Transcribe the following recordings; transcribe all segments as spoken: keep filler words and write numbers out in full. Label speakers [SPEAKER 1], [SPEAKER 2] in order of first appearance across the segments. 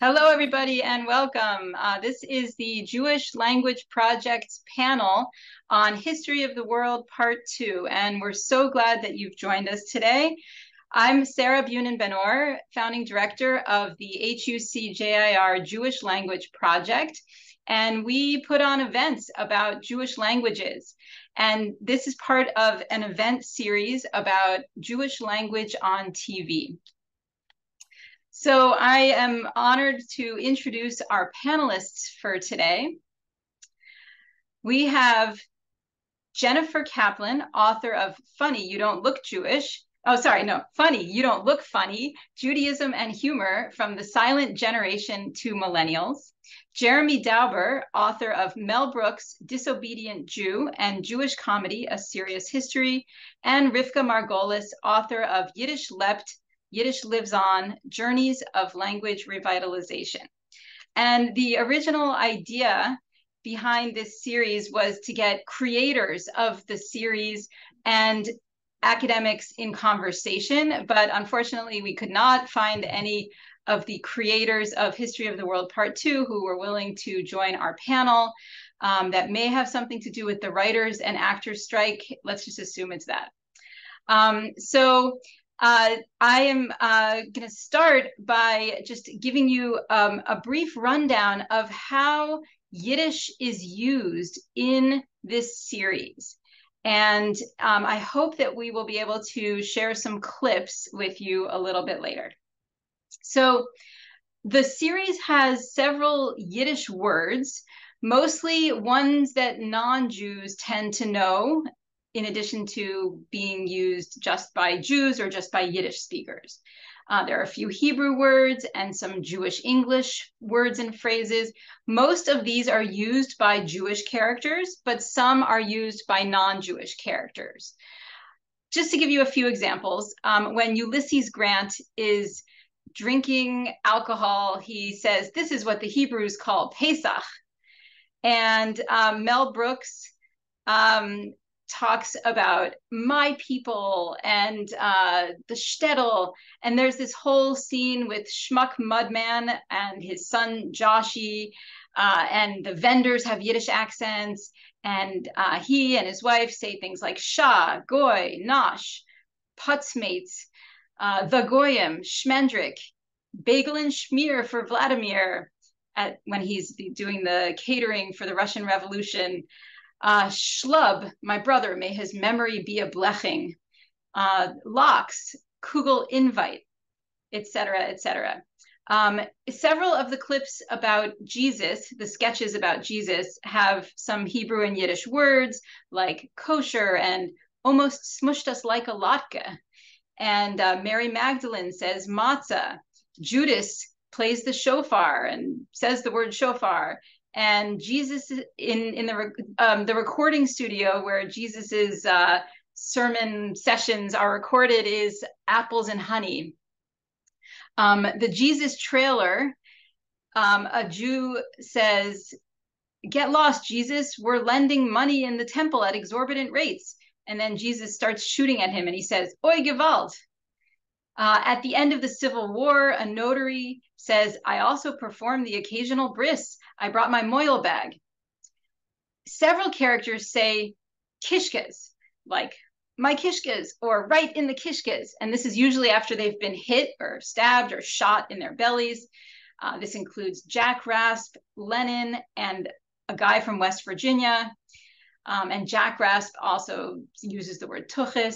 [SPEAKER 1] Hello, everybody, and welcome. Uh, this is the Jewish Language Project's panel on History of the World, Part Two, and we're so glad that you've joined us today. I'm Sarah Bunin Benor, founding director of the H U C J I R Jewish Language Project, and we put on events about Jewish languages. And this is part of an event series about Jewish language on T V. So I am honored to introduce our panelists for today. We have Jennifer Caplan, author of Funny, You Don't Look Jewish. Oh, sorry, no, Funny, You Don't Look Funny, Judaism and Humor from the Silent Generation to Millennials. Jeremy Dauber, author of Mel Brooks, Disobedient Jew and Jewish Comedy, A Serious History. And Rivka Margolis, author of Yiddish Lives Yiddish Lives On, Journeys of Language Revitalization. And the original idea behind this series was to get creators of the series and academics in conversation, but unfortunately we could not find any of the creators of History of the World Part Two who were willing to join our panel. Um, that may have something to do with the writers and actors strike. Let's just assume it's that. Um, so Uh, I am uh, going to start by just giving you um, a brief rundown of how Yiddish is used in this series. And um, I hope that we will be able to share some clips with you a little bit later. So the series has several Yiddish words, mostly ones that non-Jews tend to know, in addition to being used just by Jews or just by Yiddish speakers. Uh, there are a few Hebrew words and some Jewish English words and phrases. Most of these are used by Jewish characters, but some are used by non-Jewish characters. Just to give you a few examples, um, when Ulysses Grant is drinking alcohol, he says, "This is what the Hebrews call Pesach." And um, Mel Brooks um, talks about my people and uh, the shtetl. And there's this whole scene with Schmuck Mudman and his son Joshi, uh, and the vendors have Yiddish accents. And uh, he and his wife say things like Shah, Goy, Nosh, Putzmates, uh, the Goyim, Shmendrik, Bagel and Schmear for Vladimir, at, when he's doing the catering for the Russian Revolution. Uh, Schlub, my brother, may his memory be a blessing. Uh, Locks, Kugel invite, et cetera, et cetera. Um, several of the clips about Jesus, the sketches about Jesus, have some Hebrew and Yiddish words like kosher and almost smushed us like a latke. And uh, Mary Magdalene says matzah. Judas plays the shofar and says the word shofar. And Jesus in, in the, um, the recording studio where Jesus's uh, sermon sessions are recorded is apples and honey. Um, the Jesus trailer, um, a Jew says, "Get lost, Jesus. We're lending money in the temple at exorbitant rates." And then Jesus starts shooting at him and he says, "Oi, Gewalt." Uh, at the end of the Civil War, a notary says, "I also perform the occasional bris. I brought my moil bag." Several characters say kishkas, like "my kishkas," or "right in the kishkas." And this is usually after they've been hit or stabbed or shot in their bellies. Uh, this includes Jack Rasp, Lenin, and a guy from West Virginia. Um, and Jack Rasp also uses the word tuchis.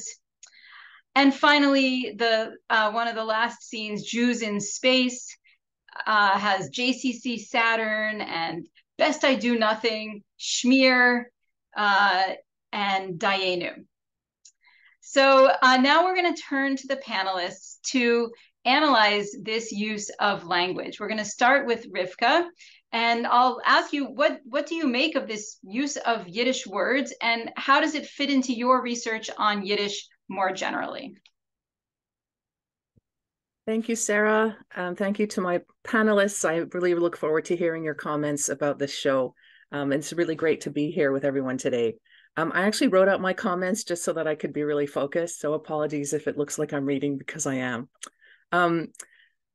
[SPEAKER 1] And finally, the uh, one of the last scenes, Jews in Space, uh, has J C C Saturn and Best I Do Nothing, Schmear, uh, and Dayenu. So uh, now we're going to turn to the panelists to analyze this use of language. We're going to start with Rivka, and I'll ask you, what, what do you make of this use of Yiddish words, and how does it fit into your research on Yiddish more generally?
[SPEAKER 2] Thank you, Sarah. Um, thank you to my panelists. I really look forward to hearing your comments about this show. Um, it's really great to be here with everyone today. Um, I actually wrote out my comments just so that I could be really focused. So apologies if it looks like I'm reading, because I am. Um,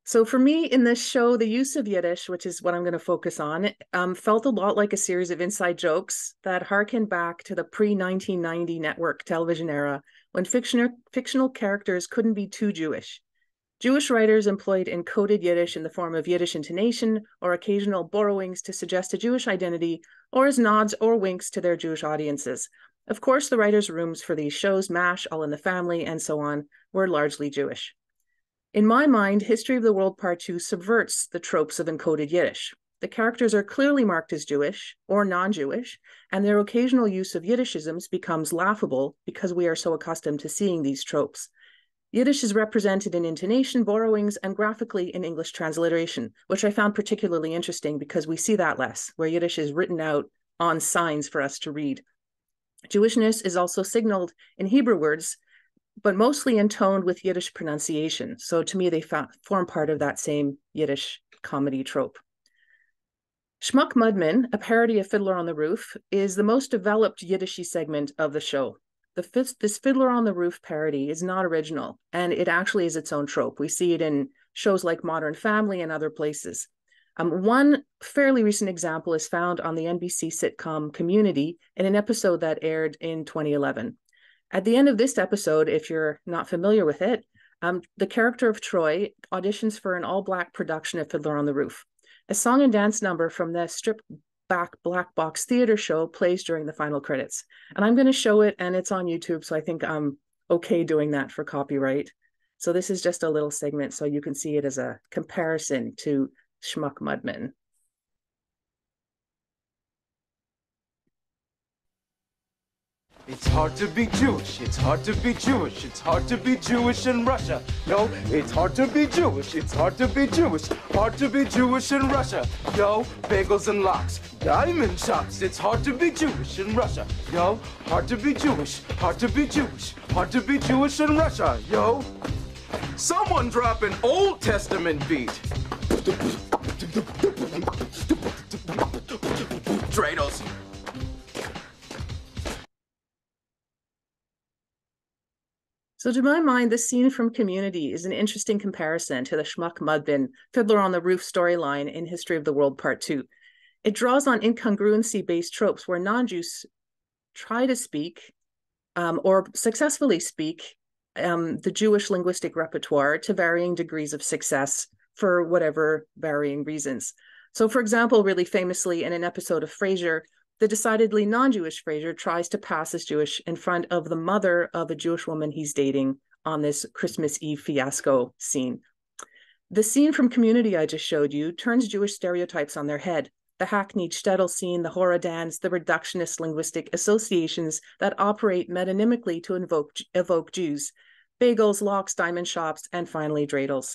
[SPEAKER 2] So for me in this show, the use of Yiddish, which is what I'm going to focus on, um, felt a lot like a series of inside jokes that harken back to the pre nineteen ninety network television era when fictional, fictional characters couldn't be too Jewish. Jewish writers employed encoded Yiddish in the form of Yiddish intonation or occasional borrowings to suggest a Jewish identity or as nods or winks to their Jewish audiences. Of course, the writers' rooms for these shows, MASH, All in the Family, and so on, were largely Jewish. In my mind, History of the World Part Two subverts the tropes of encoded Yiddish. The characters are clearly marked as Jewish or non-Jewish, and their occasional use of Yiddishisms becomes laughable because we are so accustomed to seeing these tropes. Yiddish is represented in intonation, borrowings, and graphically in English transliteration, which I found particularly interesting because we see that less, where Yiddish is written out on signs for us to read. Jewishness is also signaled in Hebrew words, but mostly intoned with Yiddish pronunciation. So to me, they form part of that same Yiddish comedy trope. Schmuck Mudman, a parody of Fiddler on the Roof, is the most developed Yiddishy segment of the show. The, this Fiddler on the Roof parody is not original, and it actually is its own trope. We see it in shows like Modern Family and other places. Um, one fairly recent example is found on the N B C sitcom Community in an episode that aired in twenty eleven. At the end of this episode, if you're not familiar with it, um, the character of Troy auditions for an all-black production of Fiddler on the Roof. A song and dance number from the stripped-back black box theater show plays during the final credits. And I'm going to show it, and it's on YouTube, so I think I'm okay doing that for copyright. So this is just a little segment, so you can see it as a comparison to Schmuck Mudman.
[SPEAKER 3] It's hard to be Jewish, it's hard to be Jewish, it's hard to be Jewish in Russia. Yo, it's hard to be Jewish, it's hard to be Jewish, hard to be Jewish in Russia. Yo, bagels and lox, diamond shops, it's hard to be Jewish in Russia. Yo, hard to be Jewish, hard to be Jewish, hard to be Jewish in Russia. Yo, someone drop an Old Testament beat. Dreidels.
[SPEAKER 2] So to my mind, this scene from Community is an interesting comparison to the Schmuck Mudman Fiddler on the Roof storyline in History of the World Part Two. It draws on incongruency-based tropes where non-Jews try to speak um, or successfully speak um, the Jewish linguistic repertoire to varying degrees of success for whatever varying reasons. So for example, really famously in an episode of Frasier, the decidedly non-Jewish Frasier tries to pass as Jewish in front of the mother of a Jewish woman he's dating on this Christmas Eve fiasco scene. The scene from Community I just showed you turns Jewish stereotypes on their head. The hackneyed shtetl scene, the horror dance, the reductionist linguistic associations that operate metonymically to invoke, evoke Jews, bagels, lox, diamond shops, and finally dreidels.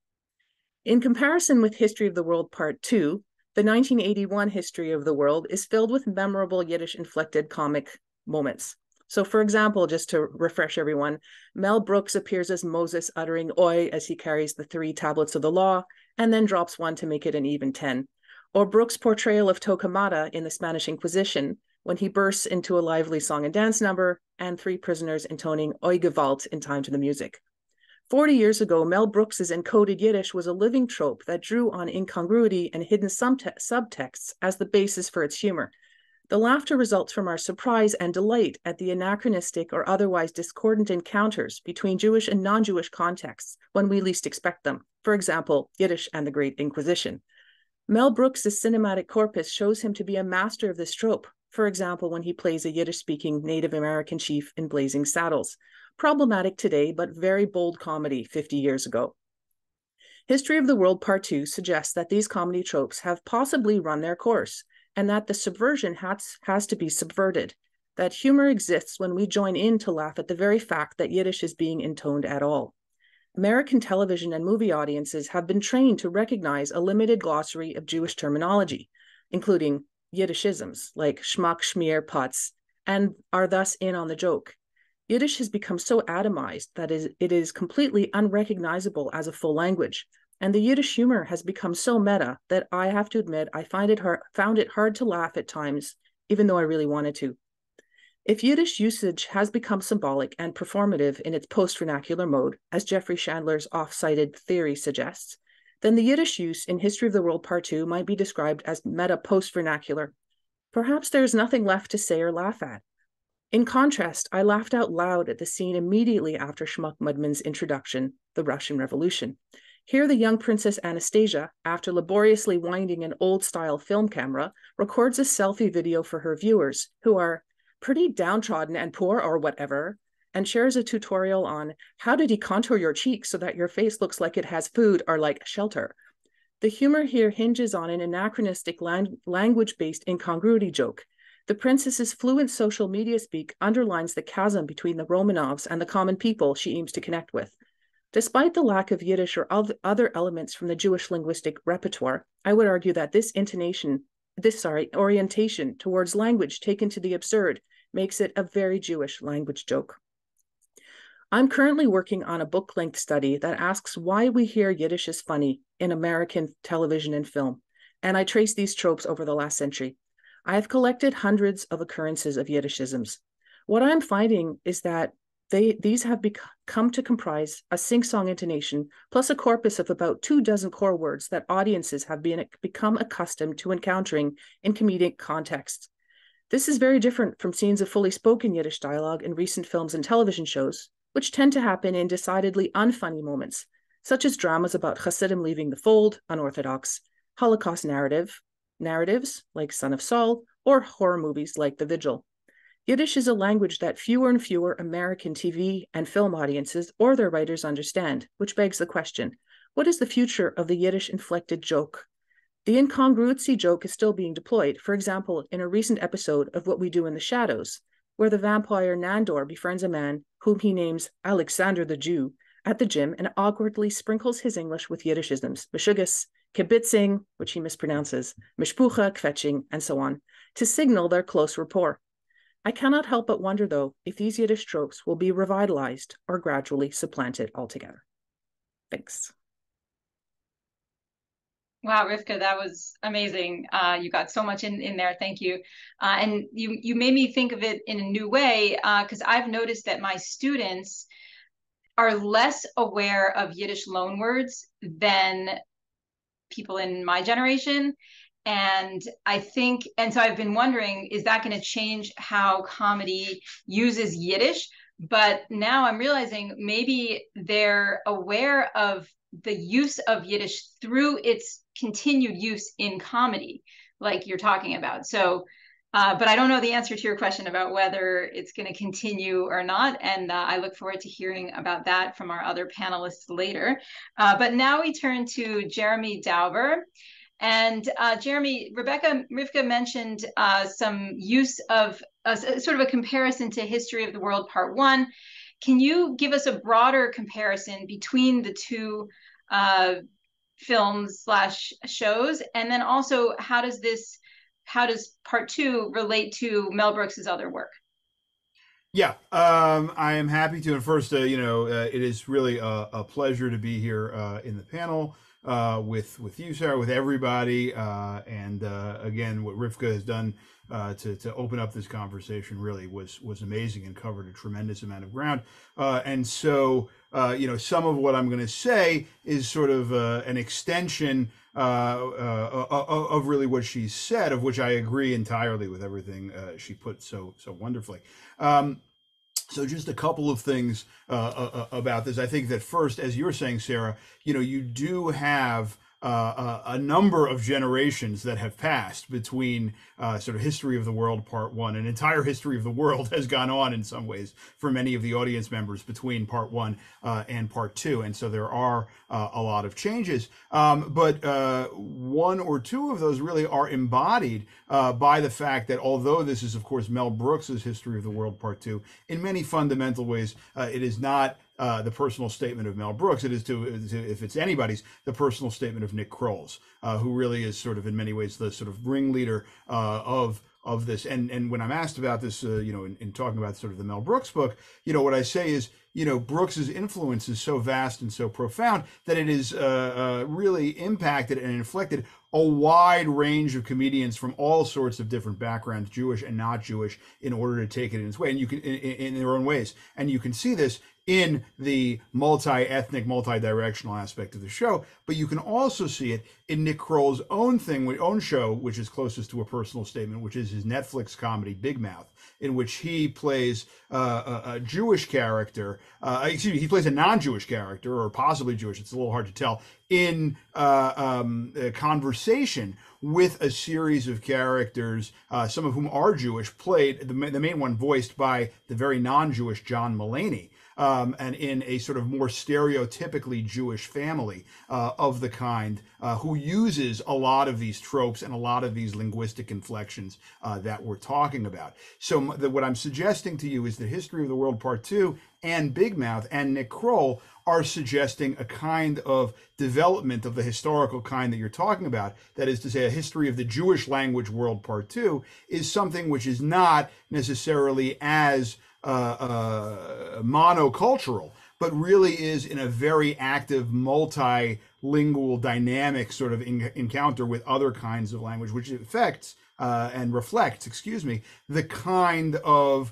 [SPEAKER 2] In comparison with History of the World Part Two, the nineteen eighty-one History of the World is filled with memorable Yiddish-inflected comic moments. So for example, just to refresh everyone, Mel Brooks appears as Moses uttering oi as he carries the three tablets of the law, and then drops one to make it an even ten. Or Brooks' portrayal of Torquemada in the Spanish Inquisition, when he bursts into a lively song and dance number, and three prisoners intoning oi Gewalt in time to the music. Forty years ago, Mel Brooks's encoded Yiddish was a living trope that drew on incongruity and hidden subtexts as the basis for its humor. The laughter results from our surprise and delight at the anachronistic or otherwise discordant encounters between Jewish and non-Jewish contexts when we least expect them. For example, Yiddish and the Great Inquisition. Mel Brooks's cinematic corpus shows him to be a master of this trope. For example, when he plays a Yiddish-speaking Native American chief in Blazing Saddles. Problematic today, but very bold comedy fifty years ago. History of the World Part Two suggests that these comedy tropes have possibly run their course, and that the subversion has, has to be subverted, that humor exists when we join in to laugh at the very fact that Yiddish is being intoned at all. American television and movie audiences have been trained to recognize a limited glossary of Jewish terminology, including Yiddishisms like schmuck, schmear, putz, and are thus in on the joke. Yiddish has become so atomized that it is completely unrecognizable as a full language, and the Yiddish humor has become so meta that I have to admit I find it hard, found it hard to laugh at times, even though I really wanted to. If Yiddish usage has become symbolic and performative in its post-vernacular mode, as Jeffrey Chandler's off-cited theory suggests, then the Yiddish use in History of the World Part two might be described as meta-post-vernacular. Perhaps there is nothing left to say or laugh at. In contrast, I laughed out loud at the scene immediately after Schmuck Mudman's introduction, The Russian Revolution. Here, the young Princess Anastasia, after laboriously winding an old-style film camera, records a selfie video for her viewers, who are pretty downtrodden and poor or whatever, and shares a tutorial on how to decontour your cheeks so that your face looks like it has food or like shelter. The humor here hinges on an anachronistic lang- language-based incongruity joke. The princess's fluent social media speak underlines the chasm between the Romanovs and the common people she aims to connect with. Despite the lack of Yiddish or other elements from the Jewish linguistic repertoire, I would argue that this intonation, this sorry, orientation towards language taken to the absurd makes it a very Jewish language joke. I'm currently working on a book-length study that asks why we hear Yiddish is funny in American television and film, and I trace these tropes over the last century. I have collected hundreds of occurrences of Yiddishisms. What I'm finding is that they, these have come to comprise a sing-song intonation plus a corpus of about two dozen core words that audiences have been, become accustomed to encountering in comedic contexts. This is very different from scenes of fully spoken Yiddish dialogue in recent films and television shows, which tend to happen in decidedly unfunny moments, such as dramas about Hasidim leaving the fold, unorthodox, Holocaust narrative, narratives like Son of Saul, or horror movies like The Vigil. Yiddish is a language that fewer and fewer American T V and film audiences or their writers understand, which begs the question, what is the future of the Yiddish-inflected joke? The incongruity joke is still being deployed, for example, in a recent episode of What We Do in the Shadows, where the vampire Nandor befriends a man whom he names Alexander the Jew at the gym and awkwardly sprinkles his English with Yiddishisms, meshuggah, kibitzing, which he mispronounces, mishpucha, kvetching, and so on, to signal their close rapport. I cannot help but wonder, though, if these Yiddish tropes will be revitalized or gradually supplanted altogether. Thanks.
[SPEAKER 1] Wow, Rivka, that was amazing. Uh, you got so much in, in there. Thank you. Uh, and you, you made me think of it in a new way, because uh, I've noticed that my students are less aware of Yiddish loanwords than people in my generation. And I think, and so I've been wondering, is that going to change how comedy uses Yiddish? But now I'm realizing maybe they're aware of the use of Yiddish through its continued use in comedy, like you're talking about. So, uh, but I don't know the answer to your question about whether it's going to continue or not. And uh, I look forward to hearing about that from our other panelists later. Uh, but now we turn to Jeremy Dauber. And uh, Jeremy, Rebecca, Rivka mentioned uh, some use of uh, sort of a comparison to History of the World Part One. Can you give us a broader comparison between the two uh, films slash shows? And then also, how does this, how does Part Two relate to Mel Brooks's other work?
[SPEAKER 4] Yeah, um, I am happy to. And first, uh, you know, uh, it is really a, a pleasure to be here uh, in the panel. Uh, with with you, Sarah, with everybody, uh, and uh, again, what Rivka has done uh, to to open up this conversation really was was amazing and covered a tremendous amount of ground. Uh, and so, uh, you know, some of what I'm going to say is sort of uh, an extension uh, uh, of really what she said, of which I agree entirely with everything uh, she put so so wonderfully. Um, So just a couple of things uh, uh, about this. I think that first, as you were saying, Sarah, you know, you do have uh, a, a number of generations that have passed between uh, sort of History of the World Part One. An entire history of the world has gone on in some ways for many of the audience members between Part One uh, and Part Two. And so there are uh, a lot of changes. Um, but uh, one or two of those really are embodied uh, by the fact that although this is, of course, Mel Brooks's History of the World Part Two, in many fundamental ways, uh, it is not Uh, the personal statement of Mel Brooks. It is to, to, if it's anybody's, the personal statement of Nick Kroll's, uh, who really is sort of in many ways the sort of ringleader uh, of of this. And and when I'm asked about this, uh, you know, in, in talking about sort of the Mel Brooks book, you know, what I say is, you know, Brooks's influence is so vast and so profound that it has uh, uh, really impacted and inflected a wide range of comedians from all sorts of different backgrounds, Jewish and not Jewish, in order to take it in its way, and you can in, in their own ways. And you can see this in the multi-ethnic, multi-directional aspect of the show, but you can also see it in Nick Kroll's own thing, own show, which is closest to a personal statement, which is his Netflix comedy Big Mouth, in which he plays uh, a, a Jewish character, uh, excuse me, he plays a non-Jewish character, or possibly Jewish, it's a little hard to tell, in uh, um, a conversation with a series of characters, uh, some of whom are Jewish, played, the, the main one voiced by the very non-Jewish John Mulaney. Um, and in a sort of more stereotypically Jewish family uh, of the kind, uh, who uses a lot of these tropes and a lot of these linguistic inflections uh, that we're talking about. So the, what I'm suggesting to you is that History of the World Part Two and Big Mouth and Nick Kroll are suggesting a kind of development of the historical kind that you're talking about. That is to say, a history of the Jewish language world Part Two is something which is not necessarily as Uh, uh, monocultural, but really is in a very active, multilingual, dynamic sort of in- encounter with other kinds of language, which affects uh, and reflects, excuse me, the kind of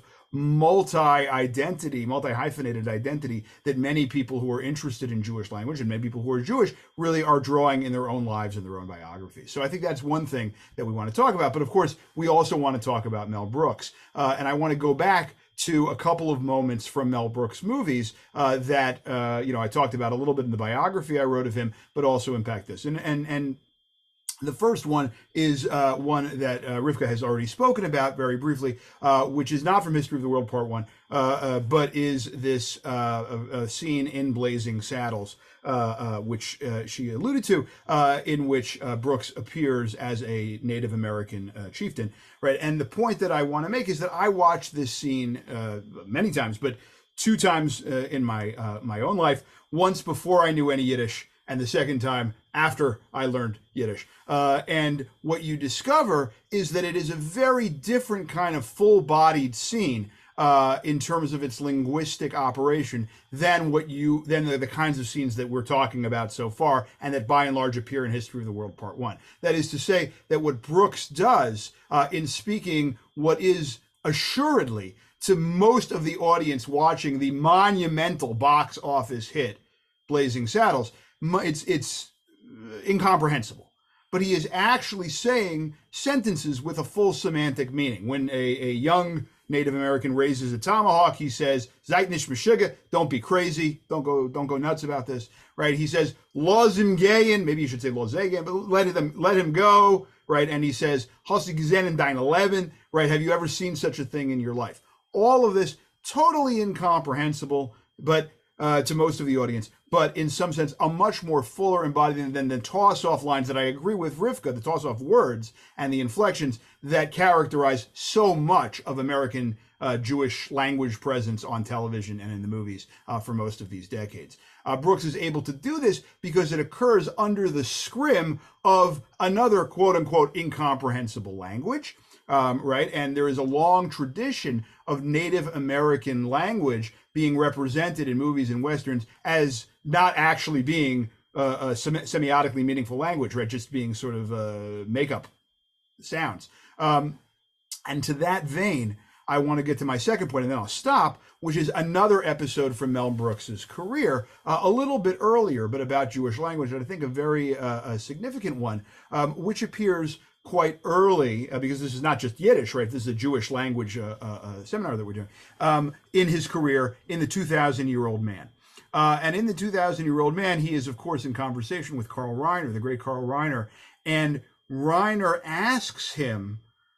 [SPEAKER 4] multi-identity, multi-hyphenated identity that many people who are interested in Jewish language and many people who are Jewish really are drawing in their own lives and their own biographies. So I think that's one thing that we want to talk about. But of course, we also want to talk about Mel Brooks. Uh, and I want to go back to a couple of moments from Mel Brooks movies uh, that, uh, you know, I talked about a little bit in the biography I wrote of him, but also impact this. And, and, and the first one is uh, one that uh, Rivka has already spoken about very briefly, uh, which is not from History of the World Part One, uh, uh, but is this uh, a, a scene in Blazing Saddles, uh, uh, which uh, she alluded to, uh, in which uh, Brooks appears as a Native American uh, chieftain, right? And the point that I want to make is that I watched this scene uh, many times, but two times uh, in my uh, my own life. Once before I knew any Yiddish, and the second time after I learned Yiddish. Uh, and what you discover is that it is a very different kind of full-bodied scene uh, in terms of its linguistic operation than what you than the, the kinds of scenes that we're talking about so far, and that by and large appear in History of the World Part One. That is to say that what Brooks does uh, in speaking what is assuredly to most of the audience watching the monumental box office hit Blazing Saddles, it's it's incomprehensible. But he is actually saying sentences with a full semantic meaning. When a, a young Native American raises a tomahawk, he says, "Seid nicht meshuggah," don't be crazy, don't go don't go nuts about this, right? He says, "Los im gehen," maybe you should say "los gehen," but let him let him go, right? And he says, "Hast du gesehen in nine eleven," right? Have you ever seen such a thing in your life? All of this totally incomprehensible, but uh, to most of the audience, but in some sense, a much more fuller embodiment than the toss-off lines that I agree with Rivka, the toss-off words and the inflections that characterize so much of American uh, Jewish language presence on television and in the movies uh, for most of these decades. Uh, Brooks is able to do this because it occurs under the scrim of another quote-unquote incomprehensible language, um, right? And there is a long tradition of Native American language being represented in movies and Westerns as not actually being uh, a sem- semiotically meaningful language, right? Just being sort of uh, make-up sounds. Um, and to that vein, I want to get to my second point, and then I'll stop, which is another episode from Mel Brooks's career, uh, a little bit earlier, but about Jewish language, and I think a very uh, a significant one, um, which appears quite early, uh, because this is not just Yiddish, right? This is a Jewish language uh, uh, seminar that we're doing, um, in his career in The two thousand Year Old Man. Uh, and in The two thousand Year Old Man, he is, of course, in conversation with Carl Reiner, the great Carl Reiner, and Reiner asks him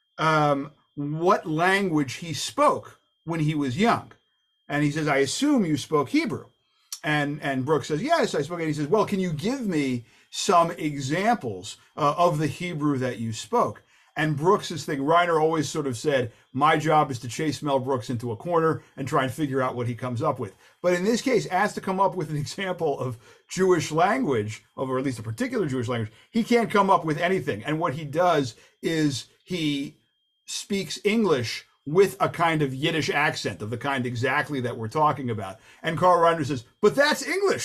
[SPEAKER 4] um, what language he spoke when he was young. And he says, "I assume you spoke Hebrew." And, and Brooks says, "Yes, I spoke it." He says, "Well, can you give me some examples uh, of the Hebrew that you spoke?" And Brooks's thing, Reiner always sort of said, my job is to chase Mel Brooks into a corner and try and figure out what he comes up with. But in this case, asked to come up with an example of Jewish language, or at least a particular Jewish language, he can't come up with anything. And what he does is he speaks English with a kind of Yiddish accent, of the kind exactly that we're talking about. And Carl Reiner says, "But that's English, sir."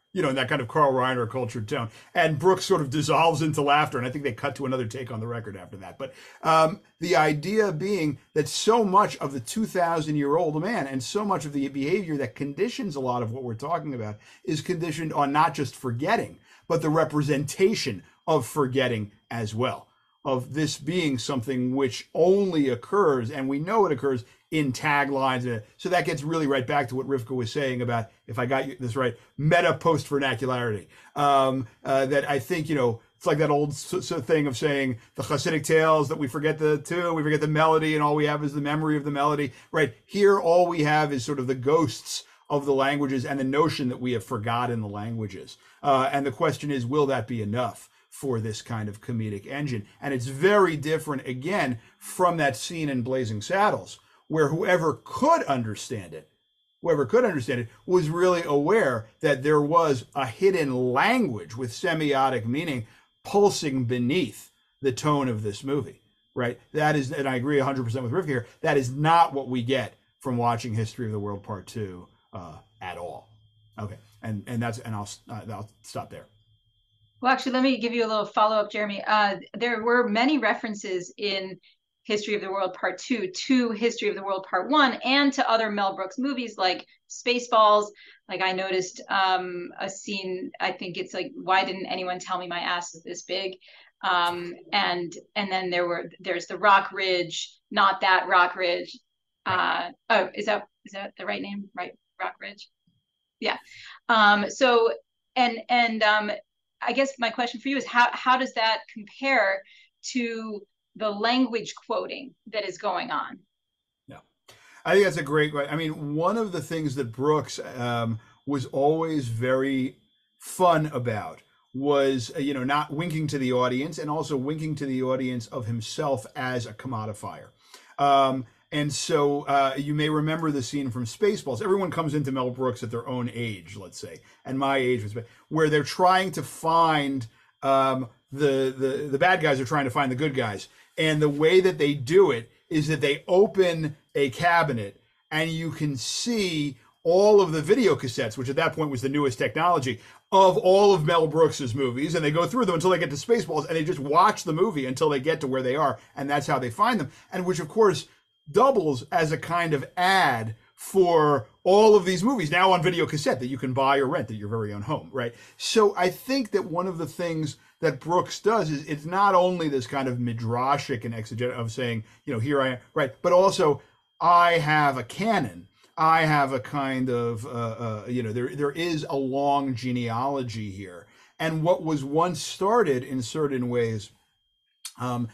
[SPEAKER 4] you know, in that kind of Carl Reiner cultured tone. And Brooks sort of dissolves into laughter, and I think they cut to another take on the record after that. But um, the idea being that so much of the two thousand year old man and so much of the behavior that conditions a lot of what we're talking about is conditioned on not just forgetting, but the representation of forgetting as well, of this being something which only occurs, and we know it occurs in taglines. So that gets really right back to what Rivka was saying about, if I got this right, meta post vernacularity. Um, uh, that I think, you know, it's like that old thing of saying the Hasidic tales that we forget the tune, we forget the melody, and all we have is the memory of the melody. Right here, all we have is sort of the ghosts of the languages and the notion that we have forgotten the languages. Uh, and the question is, will that be enough for this kind of comedic engine? And it's very different, again, from that scene in Blazing Saddles, where whoever could understand it, whoever could understand it, was really aware that there was a hidden language with semiotic meaning pulsing beneath the tone of this movie, right? That is, and I agree one hundred percent with Rivka here, that is not what we get from watching History of the World Part Two uh, at all. Okay, and and that's and I'll uh, I'll stop there.
[SPEAKER 1] Well, actually, let me give you a little follow-up, Jeremy. Uh, there were many references in History of the World Part Two to History of the World Part One and to other Mel Brooks movies like Spaceballs. Like I noticed um, a scene, I think it's like, why didn't anyone tell me my ass is this big? Um, and and then there were there's the Rock Ridge, not that Rock Ridge. Uh, oh, is that is that the right name? Right, Rock Ridge. Yeah. Um, so and and um, I guess my question for you is how how does that compare to the language quoting that is going on?
[SPEAKER 4] Yeah, I think that's a great question. I mean, one of the things that Brooks um, was always very fun about was, you know, not winking to the audience, and also winking to the audience of himself as a commodifier. Um, and so uh, you may remember the scene from Spaceballs. Everyone comes into Mel Brooks at their own age, let's say, and my age was, where they're trying to find um, the the the bad guys are trying to find the good guys. And the way that they do it is that they open a cabinet and you can see all of the video cassettes, which at that point was the newest technology, of all of Mel Brooks's movies. And they go through them until they get to Spaceballs, and they just watch the movie until they get to where they are. And that's how they find them. And which, of course, doubles as a kind of ad for all of these movies now on video cassette that you can buy or rent at your very own home, right? So I think that one of the things that Brooks does is it's not only this kind of midrashic and exegetic of saying, you know, here I am, right, but also I have a canon. I have a kind of, uh, uh, you know, there there is a long genealogy here. And what was once started in certain ways um,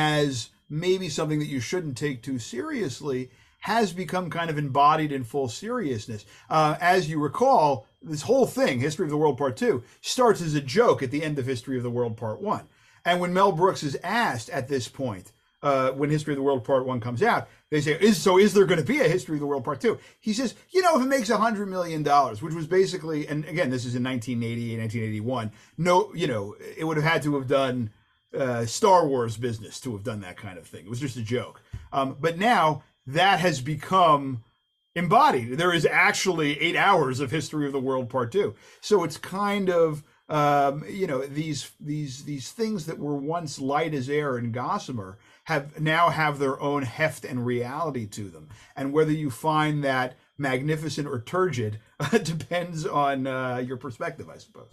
[SPEAKER 4] as maybe something that you shouldn't take too seriously has become kind of embodied in full seriousness. Uh, as you recall, this whole thing, History of the World Part Two, starts as a joke at the end of History of the World Part One. And when Mel Brooks is asked at this point, uh, when History of the World Part One comes out, they say, is, so is there going to be a History of the World Part Two? He says, you know, if it makes one hundred million dollars, which was basically, and again, this is in nineteen eighty, nineteen eighty-one, no, you know, it would have had to have done uh, Star Wars business to have done that kind of thing. It was just a joke. Um, but now that has become embodied. There is actually eight hours of History of the World Part Two. So it's kind of, um, you know, these these these things that were once light as air and gossamer have now have their own heft and reality to them. And whether you find that magnificent or turgid uh, depends on uh, your perspective, I suppose.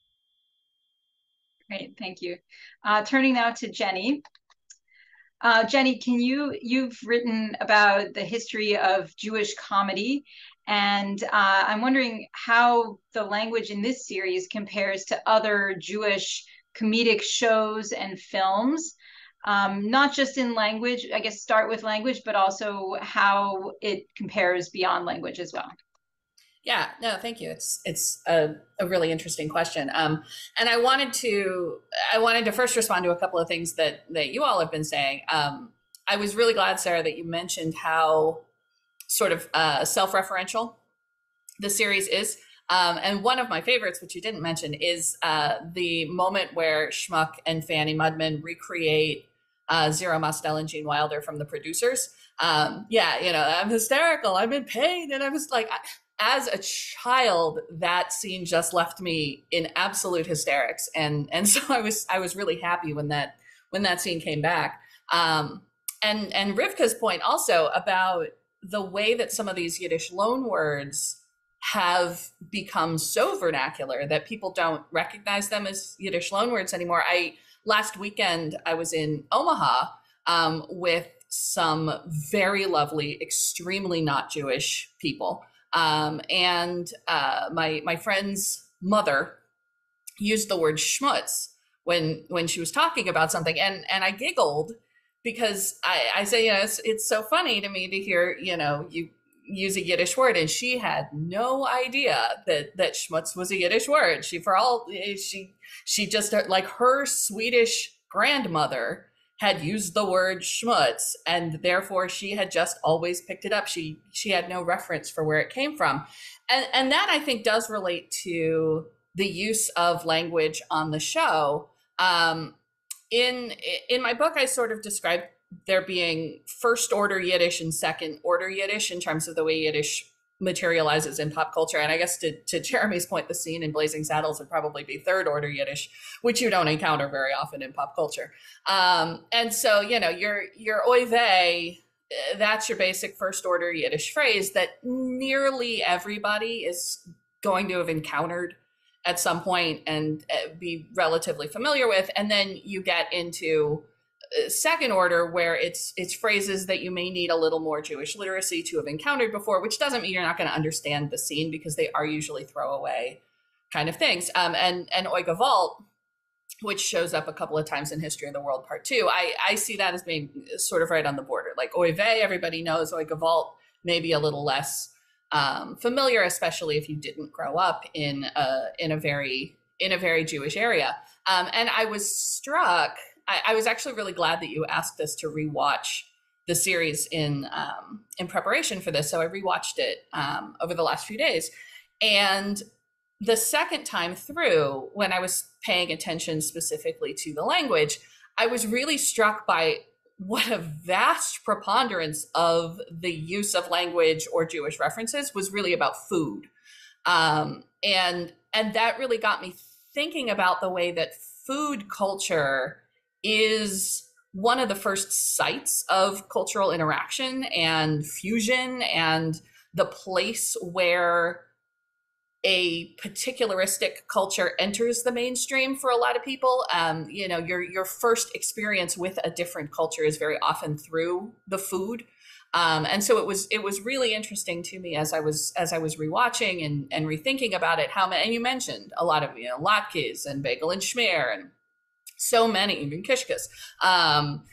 [SPEAKER 1] Great, thank you. Uh, turning now to Jenny. Uh, Jenny, can you, you've written about the history of Jewish comedy, and uh, I'm wondering how the language in this series compares to other Jewish comedic shows and films, um, not just in language, I guess start with language, but also how it compares beyond language as well.
[SPEAKER 5] Yeah, no, thank you. It's it's a, a really interesting question. Um, and I wanted to I wanted to first respond to a couple of things that that you all have been saying. Um, I was really glad, Sarah, that you mentioned how sort of uh, self-referential the series is. Um, and one of my favorites, which you didn't mention, is uh, the moment where Schmuck and Fanny Mudman recreate uh, Zero Mostel and Gene Wilder from The Producers. Um, yeah, you know, I'm hysterical. I'm in pain. And I was like... I, as a child, that scene just left me in absolute hysterics, and and so I was I was really happy when that when that scene came back. Um, and and Rivka's point also about the way that some of these Yiddish loan words have become so vernacular that people don't recognize them as Yiddish loan words anymore. I last weekend I was in Omaha um, with some very lovely, extremely not Jewish people. Um, and uh, my my friend's mother used the word schmutz when when she was talking about something, and and I giggled because I, I say, you know, it's, it's so funny to me to hear, you know, you use a Yiddish word, and she had no idea that that schmutz was a Yiddish word. She for all she she just like her Swedish grandmother had used the word schmutz, and therefore she had just always picked it up. She she had no reference for where it came from. And, and that, I think, does relate to the use of language on the show. Um, in, in my book, I sort of described there being first order Yiddish and second order Yiddish in terms of the way Yiddish materializes in pop culture. And I guess to, to Jeremy's point, the scene in Blazing Saddles would probably be third order Yiddish, which you don't encounter very often in pop culture. Um, and so, you know, your, your oy vey, that's your basic first order Yiddish phrase that nearly everybody is going to have encountered at some point and be relatively familiar with. And then you get into second order, where it's it's phrases that you may need a little more Jewish literacy to have encountered before, which doesn't mean you're not going to understand the scene, because they are usually throwaway kind of things. Um, and and Oy Gewalt, which shows up a couple of times in History of the World Part Two, I, I see that as being sort of right on the border. Like Oy vey, everybody knows. Oy Gewalt, maybe a little less um, familiar, especially if you didn't grow up in a in a very in a very Jewish area. Um, and I was struck. I, I was actually really glad that you asked us to rewatch the series in um, in preparation for this. So I rewatched it um, over the last few days. And the second time through, when I was paying attention specifically to the language, I was really struck by what a vast preponderance of the use of language or Jewish references was really about food. Um, and, and that really got me thinking about the way that food culture is one of the first sites of cultural interaction and fusion, and the place where a particularistic culture enters the mainstream for a lot of people. Um, you know, your your first experience with a different culture is very often through the food. Um, and so it was it was really interesting to me as I was as I was rewatching and, and rethinking about it, how many, and you mentioned a lot of, you know, latkes and bagel and schmear and so many, even kishkas. Um,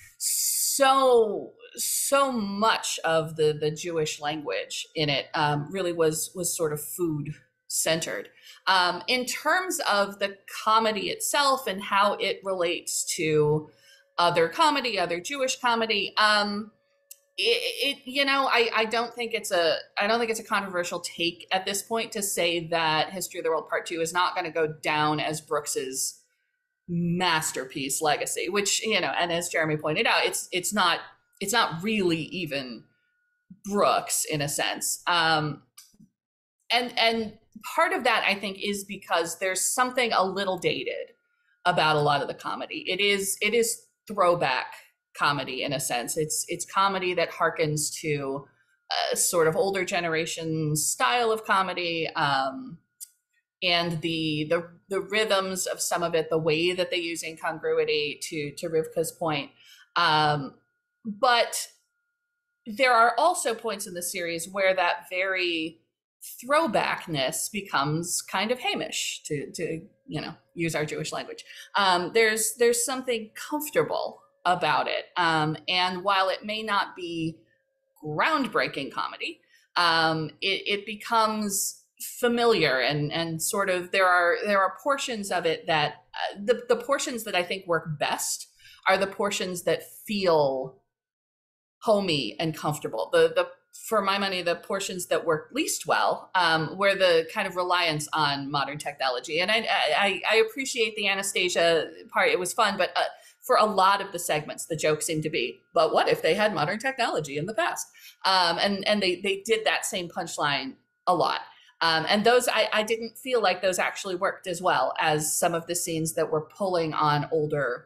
[SPEAKER 5] so, so much of the, the Jewish language in it um, really was, was sort of food centered. Um, in terms of the comedy itself and how it relates to other comedy, other Jewish comedy, um, it, it, you know, I, I don't think it's a, I don't think it's a controversial take at this point to say that History of the World Part Two is not going to go down as Brooks's masterpiece legacy, which, you know, and as Jeremy pointed out, it's it's not it's not really even Brooks in a sense. Um, and and part of that, I think, is because there's something a little dated about a lot of the comedy. It is it is throwback comedy in a sense. It's it's comedy that harkens to a sort of older generation style of comedy. Um, and the, the the rhythms of some of it, the way that they use incongruity, to to Rivka's point. Um, but there are also points in the series where that very throwbackness becomes kind of Hamish, to to you know use our Jewish language. Um, there's there's something comfortable about it, um, and while it may not be groundbreaking comedy, um, it, it becomes familiar and and sort of there are there are portions of it that uh, the the portions that I think work best are the portions that feel homey and comfortable. The the for my money, the portions that work least well um, were the kind of reliance on modern technology. And I I, I appreciate the Anastasia part; it was fun, but uh, for a lot of the segments, the joke seemed to be, but what if they had modern technology in the past? Um, and and they they did that same punchline a lot. Um, and those, I, I didn't feel like those actually worked as well as some of the scenes that were pulling on older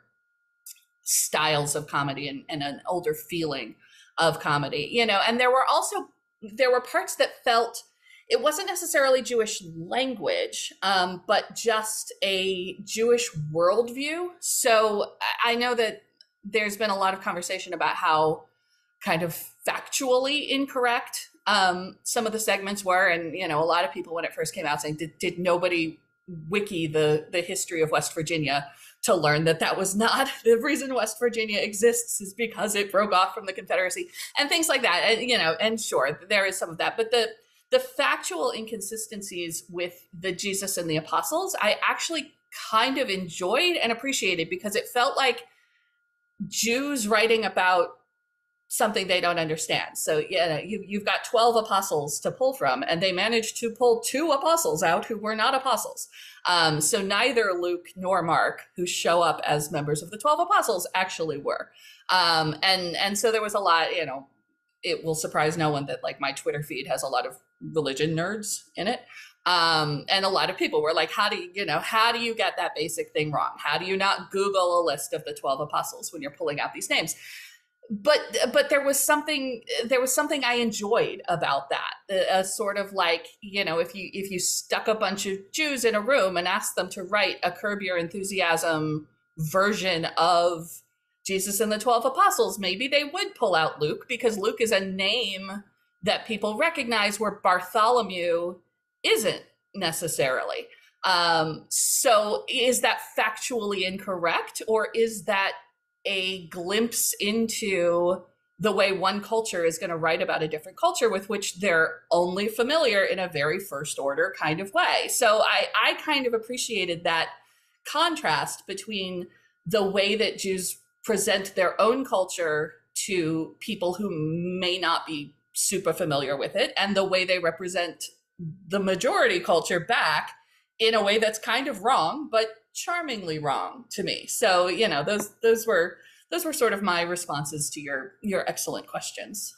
[SPEAKER 5] styles of comedy and, and an older feeling of comedy, you know. And there were also, there were parts that felt, it wasn't necessarily Jewish language, um, but just a Jewish worldview. So I know that there's been a lot of conversation about how kind of factually incorrect um, some of the segments were. And, you know, a lot of people when it first came out saying, did, did nobody wiki the, the history of West Virginia to learn that that was not the reason West Virginia exists is because it broke off from the Confederacy and things like that. And, you know, and sure, there is some of that, but the, the factual inconsistencies with the Jesus and the apostles, I actually kind of enjoyed and appreciated because it felt like Jews writing about something they don't understand. So yeah, you, you've got twelve apostles to pull from, and they managed to pull two apostles out who were not apostles. Um, so neither Luke nor Mark, who show up as members of the twelve apostles, actually were. Um, and, and so there was a lot, you know, it will surprise no one that like my Twitter feed has a lot of religion nerds in it. Um, and a lot of people were like, how do you, you know, how do you get that basic thing wrong? How do you not Google a list of the twelve apostles when you're pulling out these names? But but there was something there was something I enjoyed about that. A, a sort of like, you know, if you if you stuck a bunch of Jews in a room and asked them to write a Curb Your Enthusiasm version of Jesus and the twelve Apostles, maybe they would pull out Luke because Luke is a name that people recognize where Bartholomew isn't necessarily. Um, so is that factually incorrect, or is that a glimpse into the way one culture is going to write about a different culture with which they're only familiar in a very first order kind of way? So I, I kind of appreciated that contrast between the way that Jews present their own culture to people who may not be super familiar with it, and the way they represent the majority culture back in a way that's kind of wrong, but charmingly wrong to me. So, you know, those those were those were sort of my responses to your your excellent questions.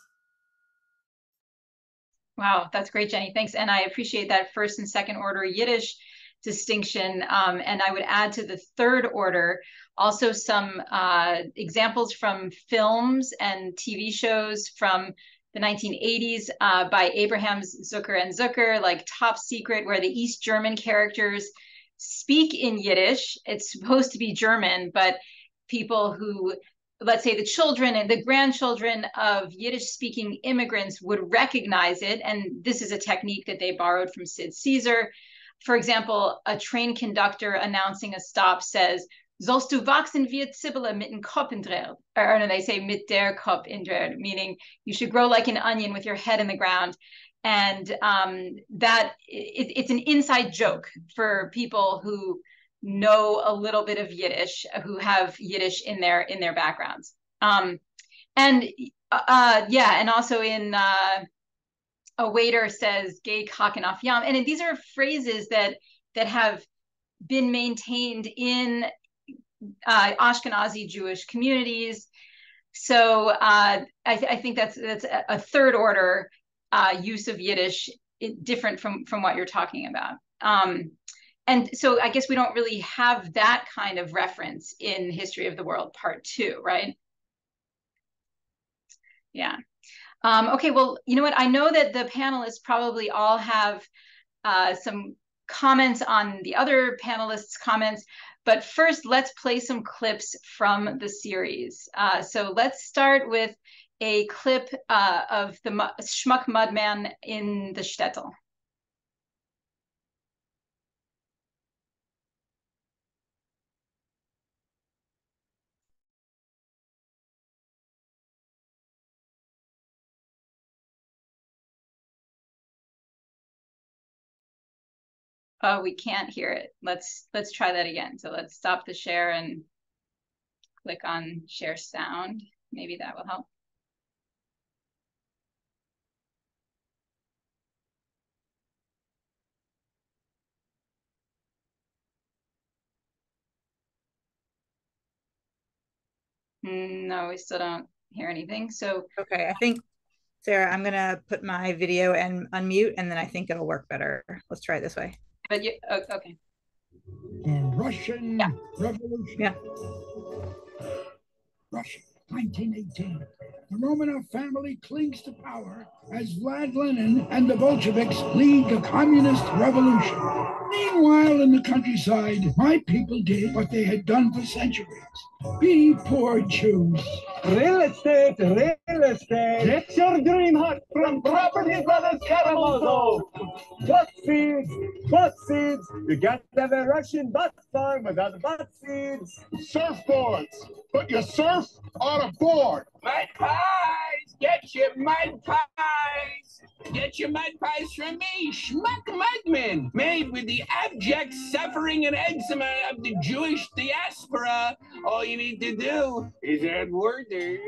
[SPEAKER 1] Wow, that's great, Jenny. Thanks. And I appreciate that first and second order Yiddish distinction. Um, and I would add to the third order also some uh, examples from films and T V shows from the nineteen eighties uh, by Abrahams, Zucker and Zucker, like Top Secret, where the East German characters speak in Yiddish. It's supposed to be German, but people who, let's say the children and the grandchildren of Yiddish speaking immigrants would recognize it. And this is a technique that they borrowed from Sid Caesar. For example, a train conductor announcing a stop says, "Sollst du wachsen wie Zibbele mit dem Kopf in der," or no, they say mit der Kopf in der, meaning you should grow like an onion with your head in the ground. And um, that it, it's an inside joke for people who know a little bit of Yiddish, who have Yiddish in their in their backgrounds. Um, and uh, yeah, and also in uh, a waiter says "Gay kaken auf yam," and these are phrases that that have been maintained in uh, Ashkenazi Jewish communities. So uh, I, th I think that's that's a third order uh, use of Yiddish, different from from what you're talking about. Um, and so I guess we don't really have that kind of reference in History of the World Part Two, right? Yeah. Um, okay. Well, you know what? I know that the panelists probably all have uh, some comments on the other panelists' comments. But first, let's play some clips from the series. Uh, so let's start with a clip uh, of the Schmuck Mudman in the shtetl. Oh, we can't hear it. Let's let's try that again. So let's stop the share and click on share sound. Maybe that will help. No, we still don't hear anything. So
[SPEAKER 6] okay, I think Sarah, I'm gonna put my video and unmute, and then I think it'll work better. Let's try it this way.
[SPEAKER 1] But you, oh, okay.
[SPEAKER 7] The Russian
[SPEAKER 1] Yeah.
[SPEAKER 7] Revolution.
[SPEAKER 6] Yeah.
[SPEAKER 7] Russia, nineteen eighteen. The Romanov family clings to power as Vlad Lenin and the Bolsheviks lead the communist revolution. Meanwhile, in the countryside, my people did what they had done for centuries. Be poor Jews.
[SPEAKER 8] Real estate, real estate. Get your dream hut from Property Brothers Karamazov. Butt seeds, butt seeds. You can't have a Russian butt farm without butt seeds.
[SPEAKER 7] Surfboards. Put your surf on a board.
[SPEAKER 9] Mud pies! Get your mud pies! Get your mud pies from me, Schmuck Mudman, made with the abject suffering and eczema of the Jewish diaspora. All you need to do is add water.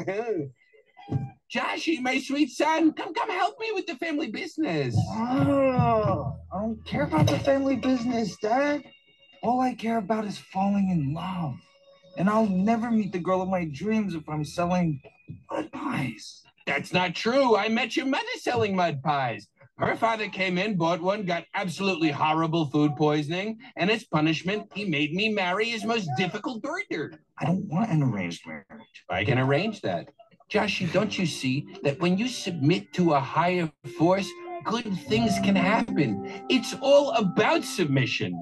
[SPEAKER 9] Joshy, my sweet son, come come help me with the family business.
[SPEAKER 10] Oh, I don't care about the family business, Dad. All I care about is falling in love. And I'll never meet the girl of my dreams if I'm selling mud pies.
[SPEAKER 9] That's not true. I met your mother selling mud pies. Her father came in, bought one, got absolutely horrible food poisoning, and as punishment, he made me marry his most difficult daughter.
[SPEAKER 10] I don't want an arranged marriage.
[SPEAKER 9] I can arrange that. Joshy, don't you see that when you submit to a higher force, good things can happen? It's all about submission.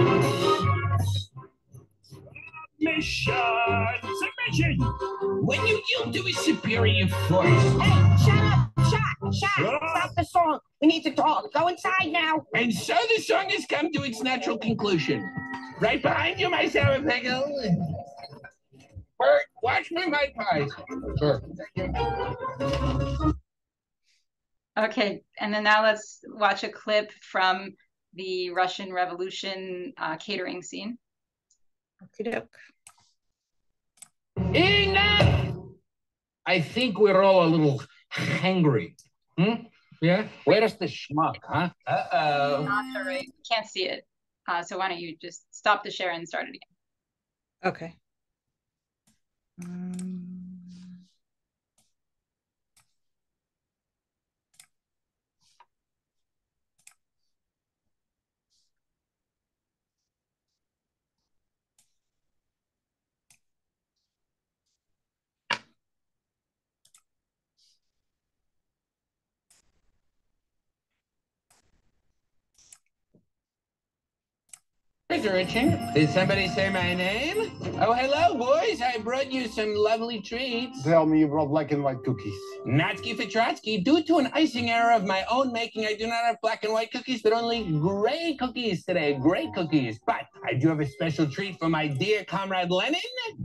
[SPEAKER 9] Submission! Submission! When you yield to a superior force.
[SPEAKER 11] Hey, shut up! Shut! Shut! Stop the song! We need to talk. Go inside now.
[SPEAKER 9] And so the song has come to its natural conclusion. Right behind you, my sour pickle. Bert, watch me mud pies. Sure.
[SPEAKER 1] Okay, and then now let's watch a clip from the Russian Revolution uh, catering scene.
[SPEAKER 6] Okey-doke.
[SPEAKER 9] Enough! I think we're all a little hangry. Hmm? Yeah? Where's the schmuck, huh? Uh-oh.
[SPEAKER 1] Not the right. Can't see it. Uh, so why don't you just stop the share and start it again?
[SPEAKER 6] Okay. Um...
[SPEAKER 9] Mister Richard, did somebody say my name? Oh, hello, boys. I brought you some lovely treats.
[SPEAKER 8] Tell me you brought black and white cookies.
[SPEAKER 9] Natsky for Trotsky. Due to an icing error of my own making, I do not have black and white cookies, but only gray cookies today. Gray cookies. But I do have a special treat for my dear comrade Lenin.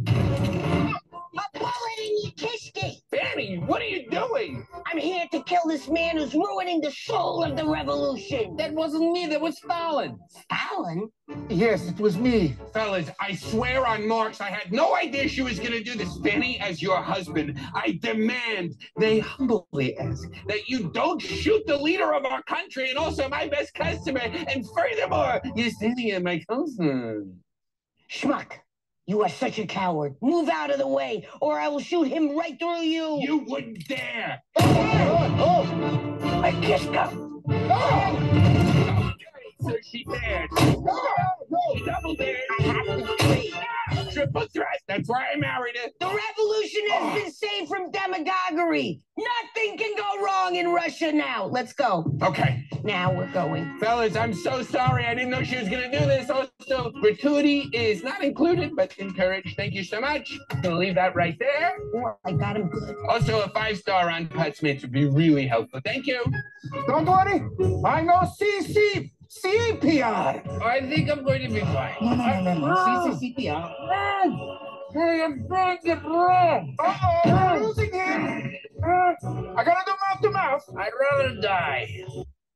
[SPEAKER 11] A bullet and you kissed it.
[SPEAKER 9] Fanny, what are you doing?
[SPEAKER 11] I'm here to kill this man who's ruining the soul of the revolution.
[SPEAKER 9] That wasn't me. That was Stalin.
[SPEAKER 11] Stalin?
[SPEAKER 8] Yes, it was me.
[SPEAKER 9] Fellas, I swear on Marx, I had no idea she was going to do this. Fanny, as your husband, I demand, they humbly ask, that you don't shoot the leader of our country and also my best customer. And furthermore, you're standing at my cousin.
[SPEAKER 11] Schmuck. You are such a coward. Move out of the way, or I will shoot him right through you.
[SPEAKER 9] You wouldn't dare.
[SPEAKER 11] Oh, oh, oh. My kiss cup.
[SPEAKER 9] Oh. Okay, so she dared.
[SPEAKER 11] Oh, no.
[SPEAKER 9] She double dared.
[SPEAKER 11] I have to trade.
[SPEAKER 9] Triple thrust. That's why I married her.
[SPEAKER 11] The revolution has
[SPEAKER 9] Oh.
[SPEAKER 11] been saved from demagoguery. Nothing can go wrong in Russia now. Let's go.
[SPEAKER 9] Okay.
[SPEAKER 11] Now we're going.
[SPEAKER 9] Fellas, I'm so sorry. I didn't know she was going to do this. Also, gratuity is not included, but encouraged. Thank you so much. Gonna leave that right there.
[SPEAKER 11] Oh, I got him good.
[SPEAKER 9] Also, a five-star on Putzmitz would be really helpful. Thank you.
[SPEAKER 8] Don't worry. I know C C. C P R.
[SPEAKER 9] I think I'm going to be fine.
[SPEAKER 10] No, no, no, no, no. C C C P R.
[SPEAKER 8] Hey, I'm doing it wrong. Uh-oh, I'm losing him. Uh, I gotta do mouth to mouth.
[SPEAKER 9] I'd rather die.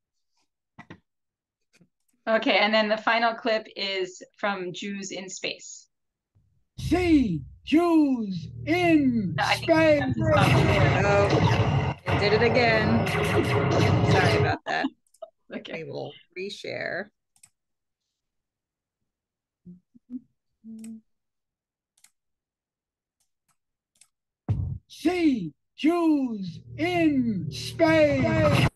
[SPEAKER 1] Okay, and then the final clip is from Jews in Space.
[SPEAKER 7] See Jews in
[SPEAKER 1] No, I think
[SPEAKER 7] space.
[SPEAKER 1] that's a stop there.
[SPEAKER 6] Oh, I did it again. Sorry about that.
[SPEAKER 1] Okay.
[SPEAKER 6] I will reshare.
[SPEAKER 7] See Jews in space.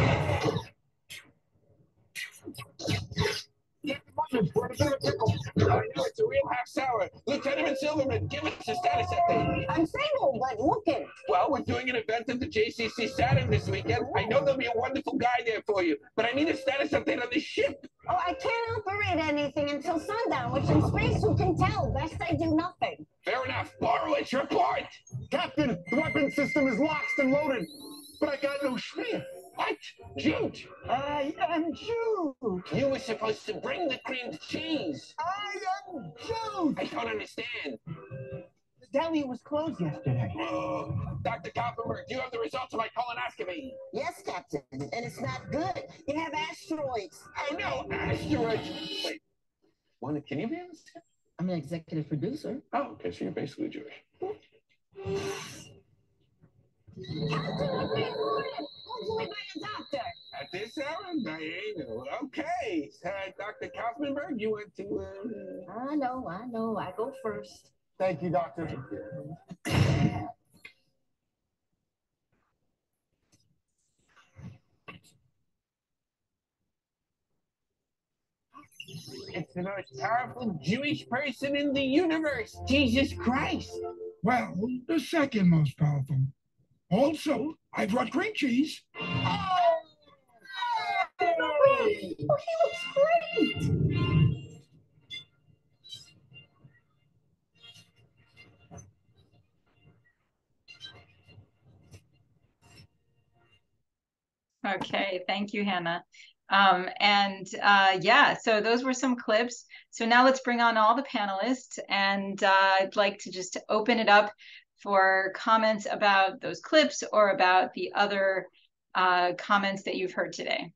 [SPEAKER 9] I know it's a real half sour. Lieutenant Silverman, give us a status update.
[SPEAKER 11] I'm single, but looking.
[SPEAKER 9] Well, we're doing an event at the J C C Saturn this weekend. I know there'll be a wonderful guy there for you, but I need a status update on the ship.
[SPEAKER 11] Oh, I can't operate anything until sundown, which in space you can tell. Best I do nothing.
[SPEAKER 9] Fair enough. Borowitz, report.
[SPEAKER 8] Captain, the weapon system is locked and loaded, but I got no shrimp.
[SPEAKER 9] What? Jude?
[SPEAKER 8] I am Jude.
[SPEAKER 9] You were supposed to bring the creamed cheese.
[SPEAKER 8] I am Jude.
[SPEAKER 9] I don't understand.
[SPEAKER 8] The deli was closed yesterday.
[SPEAKER 9] Oh, Doctor Kaufenberg, do you have the results of my colonoscopy?
[SPEAKER 11] Yes, Captain, and it's not good. You have asteroids.
[SPEAKER 9] Oh, no, asteroids. Wait, Wanda, can you be on this?
[SPEAKER 11] I'm an executive producer.
[SPEAKER 9] Oh, okay, so you're basically Jewish.
[SPEAKER 11] Hopefully by a doctor.
[SPEAKER 9] At this hour, Diana. Okay. Uh, Doctor Kaufenberg, you went to... Uh...
[SPEAKER 11] I know, I know. I go first.
[SPEAKER 8] Thank you, Doctor.
[SPEAKER 9] It's the most powerful Jewish person in the universe, Jesus Christ.
[SPEAKER 7] Well, the second most powerful. Also, I brought cream cheese.
[SPEAKER 11] Oh, oh, he looks great.
[SPEAKER 1] Okay, thank you, Hannah. Um, and uh, yeah, so those were some clips. So now let's bring on all the panelists, and uh, I'd like to just open it up for comments about those clips or about the other uh, comments that you've heard today.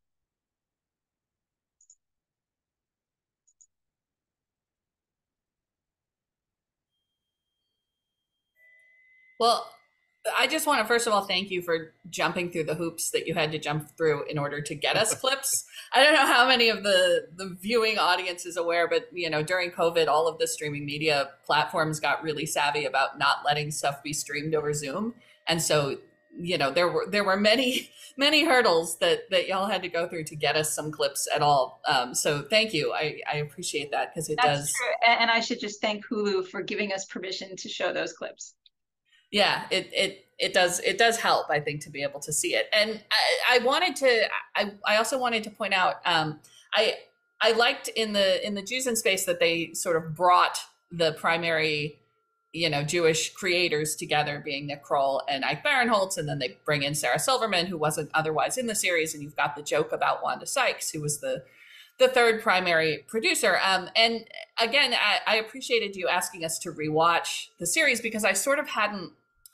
[SPEAKER 5] Well, I just want to first of all thank you for jumping through the hoops that you had to jump through in order to get us clips. I don't know how many of the the viewing audience is aware, but you know, during COVID, all of the streaming media platforms got really savvy about not letting stuff be streamed over Zoom, and so you know there were there were many many hurdles that that y'all had to go through to get us some clips at all. Um, so thank you, I I appreciate that because it
[SPEAKER 1] That's
[SPEAKER 5] does.
[SPEAKER 1] True. And I should just thank Hulu for giving us permission to show those clips.
[SPEAKER 5] Yeah, it it it does it does help, I think, to be able to see it. And I, I wanted to I, I also wanted to point out um, I I liked in the in the Jews in Space that they sort of brought the primary, you know, Jewish creators together, being Nick Kroll and Ike Barinholtz, and then they bring in Sarah Silverman, who wasn't otherwise in the series, and you've got the joke about Wanda Sykes, who was the the third primary producer. Um, and again, I, I appreciated you asking us to rewatch the series because I sort of hadn't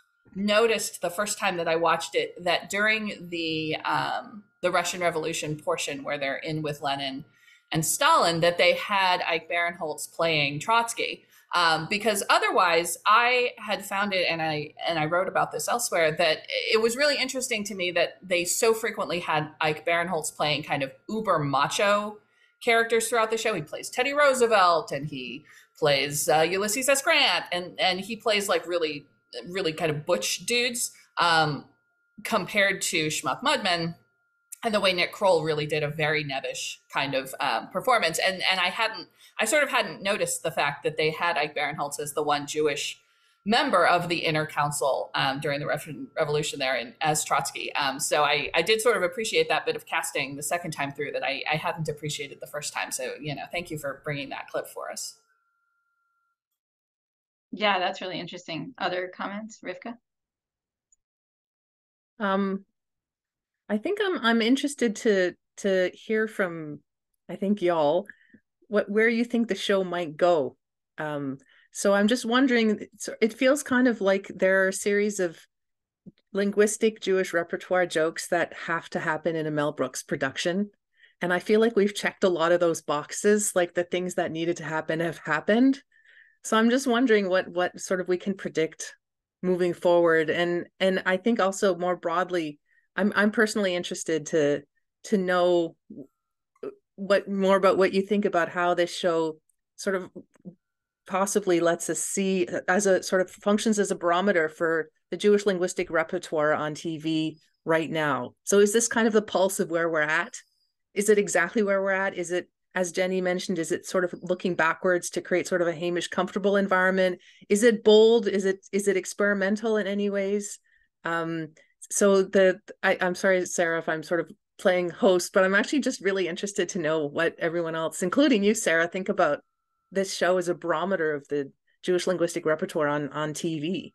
[SPEAKER 5] noticed the first time that I watched it that during the um, the Russian Revolution portion where they're in with Lenin and Stalin, that they had Ike Barinholtz playing Trotsky. Um, because otherwise I had found it, and I and I wrote about this elsewhere, that it was really interesting to me that they so frequently had Ike Barinholtz playing kind of uber macho characters throughout the show. He plays Teddy Roosevelt, and he plays uh, Ulysses S. Grant, and and he plays like really, really kind of butch dudes um, compared to Schmuck Mudman, and the way Nick Kroll really did a very nebbish kind of um, performance. And and I hadn't, I sort of hadn't noticed the fact that they had Ike Barinholtz as the one Jewish member of the inner council um, during the Russian Revolution there in, as Trotsky. Um, so I, I did sort of appreciate that bit of casting the second time through that I, I hadn't appreciated the first time. So, you know, thank you for bringing that clip for us.
[SPEAKER 1] Yeah, that's really interesting. Other comments, Rivka?
[SPEAKER 2] Um, I think I'm I'm interested to to hear from, I think y'all, what where you think the show might go. Um, so I'm just wondering, it feels kind of like there are a series of linguistic Jewish repertoire jokes that have to happen in a Mel Brooks production. And I feel like we've checked a lot of those boxes, like the things that needed to happen have happened. So I'm just wondering what what sort of we can predict moving forward. And and I think also more broadly, I'm I'm personally interested to to know what more about what you think about how this show sort of possibly lets us see as a sort of functions as a barometer for the Jewish linguistic repertoire on T V right now. So is this kind of the pulse of where we're at? Is it exactly where we're at? Is it, as Jenny mentioned, is it sort of looking backwards to create sort of a Hamish comfortable environment? Is it bold? Is it is it experimental in any ways? Um, so the I, I'm sorry, Sarah, if I'm sort of playing host, but I'm actually just really interested to know what everyone else, including you, Sarah, think about this show as a barometer of the Jewish linguistic repertoire on, on T V.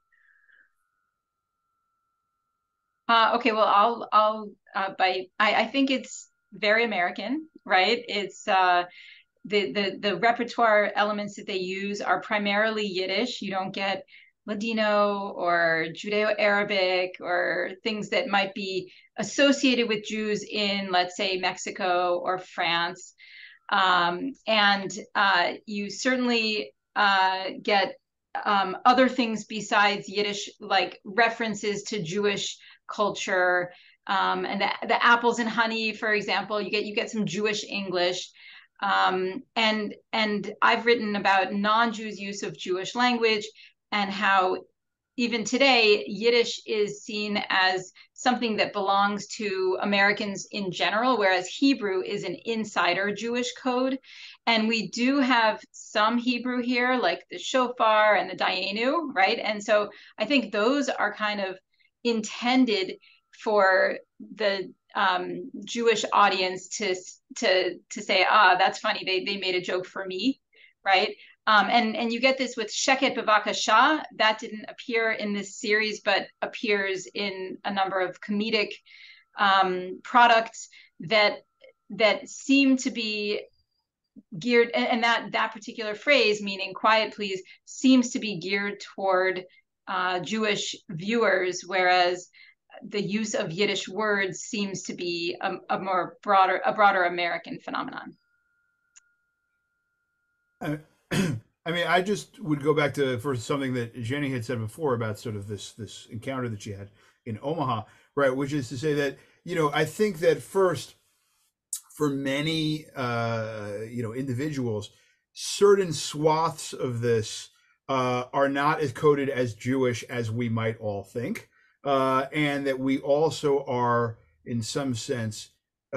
[SPEAKER 1] Uh, okay, well, I'll I'll uh, bite. I, I think it's very American, right? It's uh, the the the repertoire elements that they use are primarily Yiddish. You don't get Ladino or Judeo-Arabic or things that might be associated with Jews in, let's say, Mexico or France. Um, and uh, you certainly uh, get um, other things besides Yiddish, like references to Jewish culture, um, and the, the apples and honey, for example. You get you get some Jewish English, um, and and I've written about non-Jews' use of Jewish language and how even today Yiddish is seen as something that belongs to Americans in general, whereas Hebrew is an insider Jewish code. And we do have some Hebrew here, like the shofar and the dayenu, right? And so I think those are kind of intended for the um, Jewish audience to to to say, ah, that's funny. They they made a joke for me, right? Um, and and you get this with Sheket Bevakasha. That didn't appear in this series, but appears in a number of comedic um, products that that seem to be geared, and that that particular phrase, meaning "quiet, please," seems to be geared toward uh, Jewish viewers, whereas the use of Yiddish words seems to be a, a more broader, a broader American phenomenon.
[SPEAKER 4] Uh, I mean, I just would go back to for something that Jenny had said before about sort of this this encounter that she had in Omaha, right? Which is to say that, you know, I think that first, for many uh, you know individuals, certain swaths of this uh, are not as coded as Jewish as we might all think, uh, and that we also are, in some sense,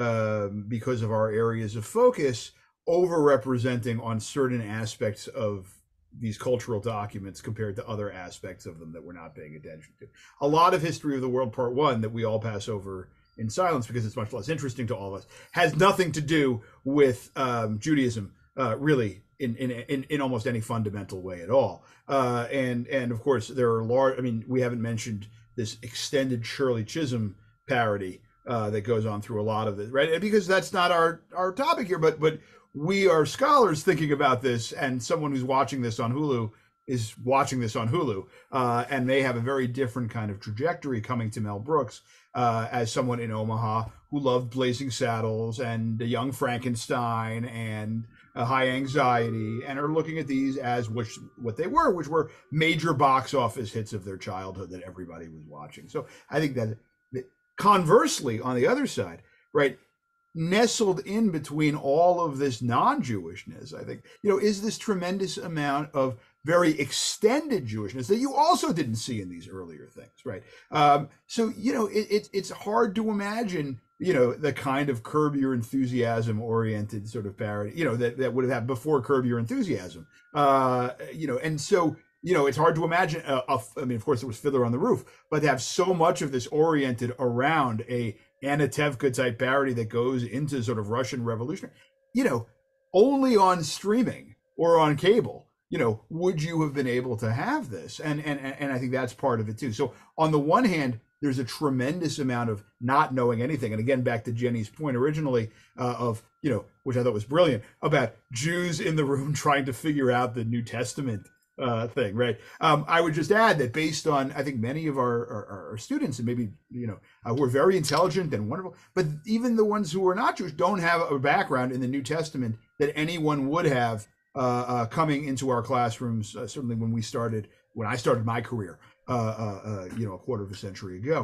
[SPEAKER 4] um, because of our areas of focus, overrepresenting on certain aspects of these cultural documents compared to other aspects of them that we're not paying attention to. A lot of History of the World Part One that we all pass over in silence because it's much less interesting to all of us has nothing to do with um, Judaism, uh, really, in, in in in almost any fundamental way at all. Uh, and and of course there are large. I mean, we haven't mentioned this extended Shirley Chisholm parody uh, that goes on through a lot of it, right? Because that's not our our topic here, but but. We are scholars thinking about this, and someone who's watching this on Hulu is watching this on Hulu, uh, and they have a very different kind of trajectory coming to Mel Brooks uh, as someone in Omaha who loved Blazing Saddles and a Young Frankenstein and a High Anxiety, and are looking at these as which what they were, which were major box office hits of their childhood that everybody was watching. So I think that, that conversely, on the other side, right, nestled in between all of this non-Jewishness, I think, you know, is this tremendous amount of very extended Jewishness that you also didn't see in these earlier things, right? Um, so, you know, it, it, it's hard to imagine, you know, the kind of Curb Your Enthusiasm oriented sort of parody, you know, that, that would have happened before Curb Your Enthusiasm, uh, you know, and so, you know, it's hard to imagine, a, a, I mean, of course, it was Fiddler on the Roof, but to have so much of this oriented around a Anna Tevka type parody that goes into sort of Russian Revolution, you know, only on streaming or on cable, you know, would you have been able to have this? And and and I think that's part of it too. So on the one hand, there's a tremendous amount of not knowing anything. And again, back to Jenny's point originally uh, of, you know, which I thought was brilliant, about Jews in the room trying to figure out the New Testament uh, thing, right? Um, I would just add that based on, I think many of our, our, our students, and maybe, you know, uh, who are very intelligent and wonderful, but even the ones who are not Jewish don't have a background in the New Testament that anyone would have uh, uh, coming into our classrooms, uh, certainly when we started, when I started my career, uh, uh, uh, you know, a quarter of a century ago,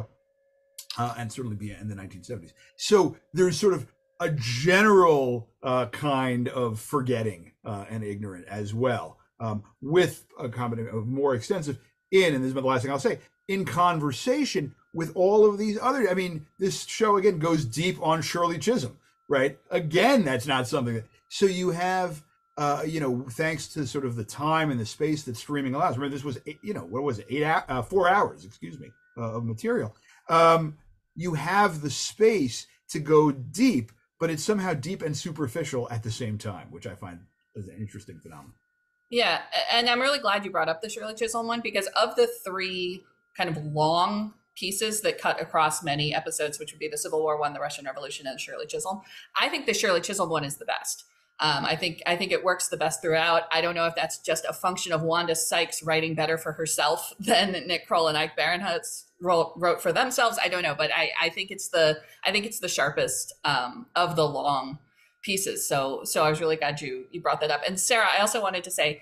[SPEAKER 4] uh, and certainly be in the nineteen seventies. So there's sort of a general uh, kind of forgetting uh, and ignorant as well. um, with a combination of more extensive in, and this is the last thing I'll say, in conversation with all of these other, I mean, this show again goes deep on Shirley Chisholm, right? Again, that's not something that, so you have, uh, you know, thanks to sort of the time and the space that streaming allows. Remember, this was, eight, you know, what was it, eight, uh, four hours, excuse me, uh, of material. Um, you have the space to go deep, but it's somehow deep and superficial at the same time, which I find is an interesting phenomenon.
[SPEAKER 5] Yeah, and I'm really glad you brought up the Shirley Chisholm one, because of the three kind of long pieces that cut across many episodes, which would be the Civil War one, the Russian Revolution, and Shirley Chisholm, I think the Shirley Chisholm one is the best. Um, I think I think it works the best throughout. I don't know if that's just a function of Wanda Sykes writing better for herself than Nick Kroll and Ike Barinholtz wrote, wrote for themselves. I don't know, but I, I think it's the I think it's the sharpest um, of the long pieces. So so I was really glad you you brought that up. And Sarah, I also wanted to say,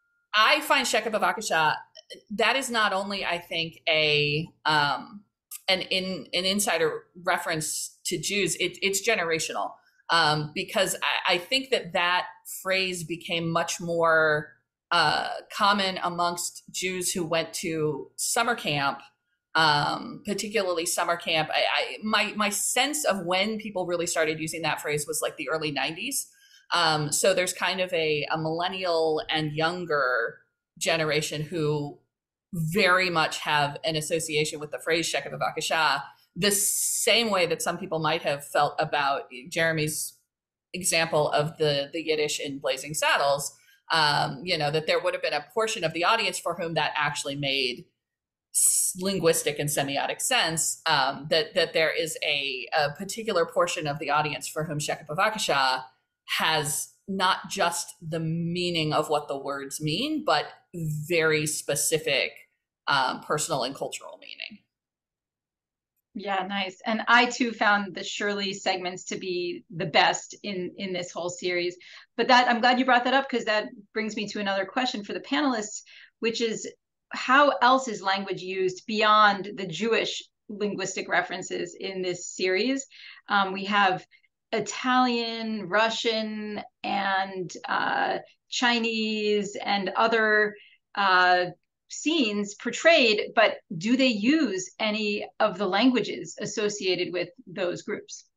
[SPEAKER 5] I find Sheka Bavakasha, that is not only, I think, a um, an in an insider reference to Jews, it, it's generational. Um, because I, I think that that phrase became much more uh, common amongst Jews who went to summer camp, um, particularly summer camp. I, I, my my sense of when people really started using that phrase was like the early nineties. Um, so there's kind of a, a millennial and younger generation who very much have an association with the phrase Sheka Bavakasha, the same way that some people might have felt about Jeremy's example of the, the Yiddish in Blazing Saddles, um, you know, that there would have been a portion of the audience for whom that actually made linguistic and semiotic sense, um, that, that there is a, a particular portion of the audience for whom Sheka Bavakasha has not just the meaning of what the words mean, but very specific um, personal and cultural meaning.
[SPEAKER 1] Yeah, nice. And I too found the Shirley segments to be the best in in this whole series. But that I'm glad you brought that up, because that brings me to another question for the panelists, which is how else is language used beyond the Jewish linguistic references in this series? Um, we have Italian, Russian, and uh, Chinese and other uh, scenes portrayed, but do they use any of the languages associated with those groups?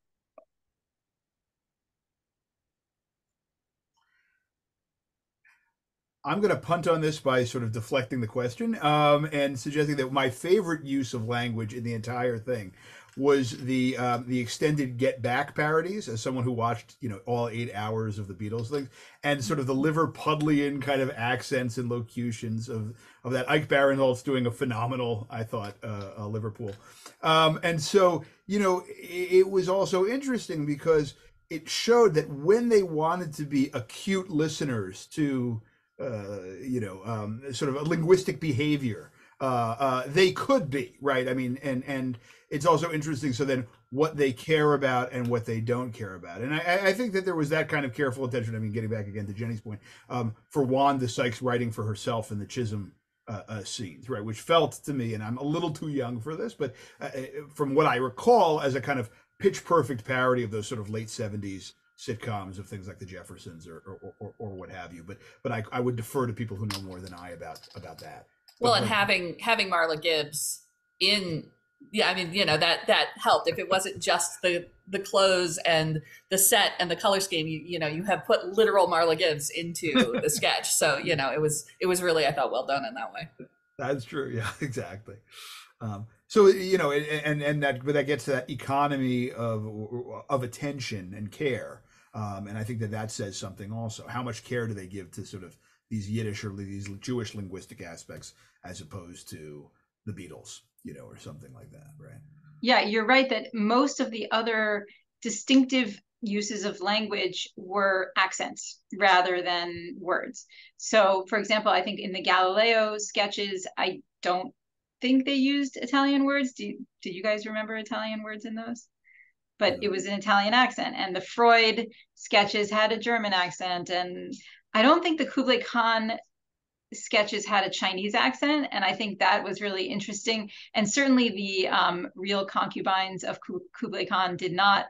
[SPEAKER 4] I'm going to punt on this by sort of deflecting the question um, and suggesting that my favorite use of language in the entire thing was the um, the extended Get Back parodies, as someone who watched, you know, all eight hours of the Beatles things, and sort of the Liverpudlian kind of accents and locutions of of that. Ike Barinholtz doing a phenomenal, I thought, uh, uh, Liverpool. Um, and so, you know, it, it was also interesting because it showed that when they wanted to be acute listeners to, uh, you know, um, sort of a linguistic behavior, uh, uh, they could be, right? I mean, and and it's also interesting. So then what they care about and what they don't care about. And I, I think that there was that kind of careful attention. I mean, getting back again to Jenny's point, um, for Wanda Sykes writing for herself in the Chisholm uh, uh, scenes, right? Which felt to me, and I'm a little too young for this, but uh, from what I recall, as a kind of pitch perfect parody of those sort of late seventies sitcoms of things like the Jeffersons or or, or, or what have you. But but I, I would defer to people who know more than I about about that.
[SPEAKER 5] Well,
[SPEAKER 4] but,
[SPEAKER 5] and having having Marla Gibbs in, yeah, I mean, you know, that that helped. If it wasn't just the the clothes and the set and the color scheme, you you know, you have put literal Marla Gibbs into the sketch. So, you know, it was it was really, I thought, well done in that way.
[SPEAKER 4] That's true. Yeah, exactly. Um, so, you know, and and that, but that gets to that economy of of attention and care, um, and I think that that says something also. How much care do they give to sort of these Yiddish or these Jewish linguistic aspects as opposed to the Beatles, you know, or something like that, right?
[SPEAKER 1] Yeah, you're right that most of the other distinctive uses of language were accents rather than words. So, for example, I think in the Galileo sketches, I don't think they used Italian words. Do you, do you guys remember Italian words in those? But it was an Italian accent. And the Freud sketches had a German accent. And I don't think the Kublai Khan sketches had a Chinese accent. And I think that was really interesting. And certainly the um, real concubines of Kublai Khan did not.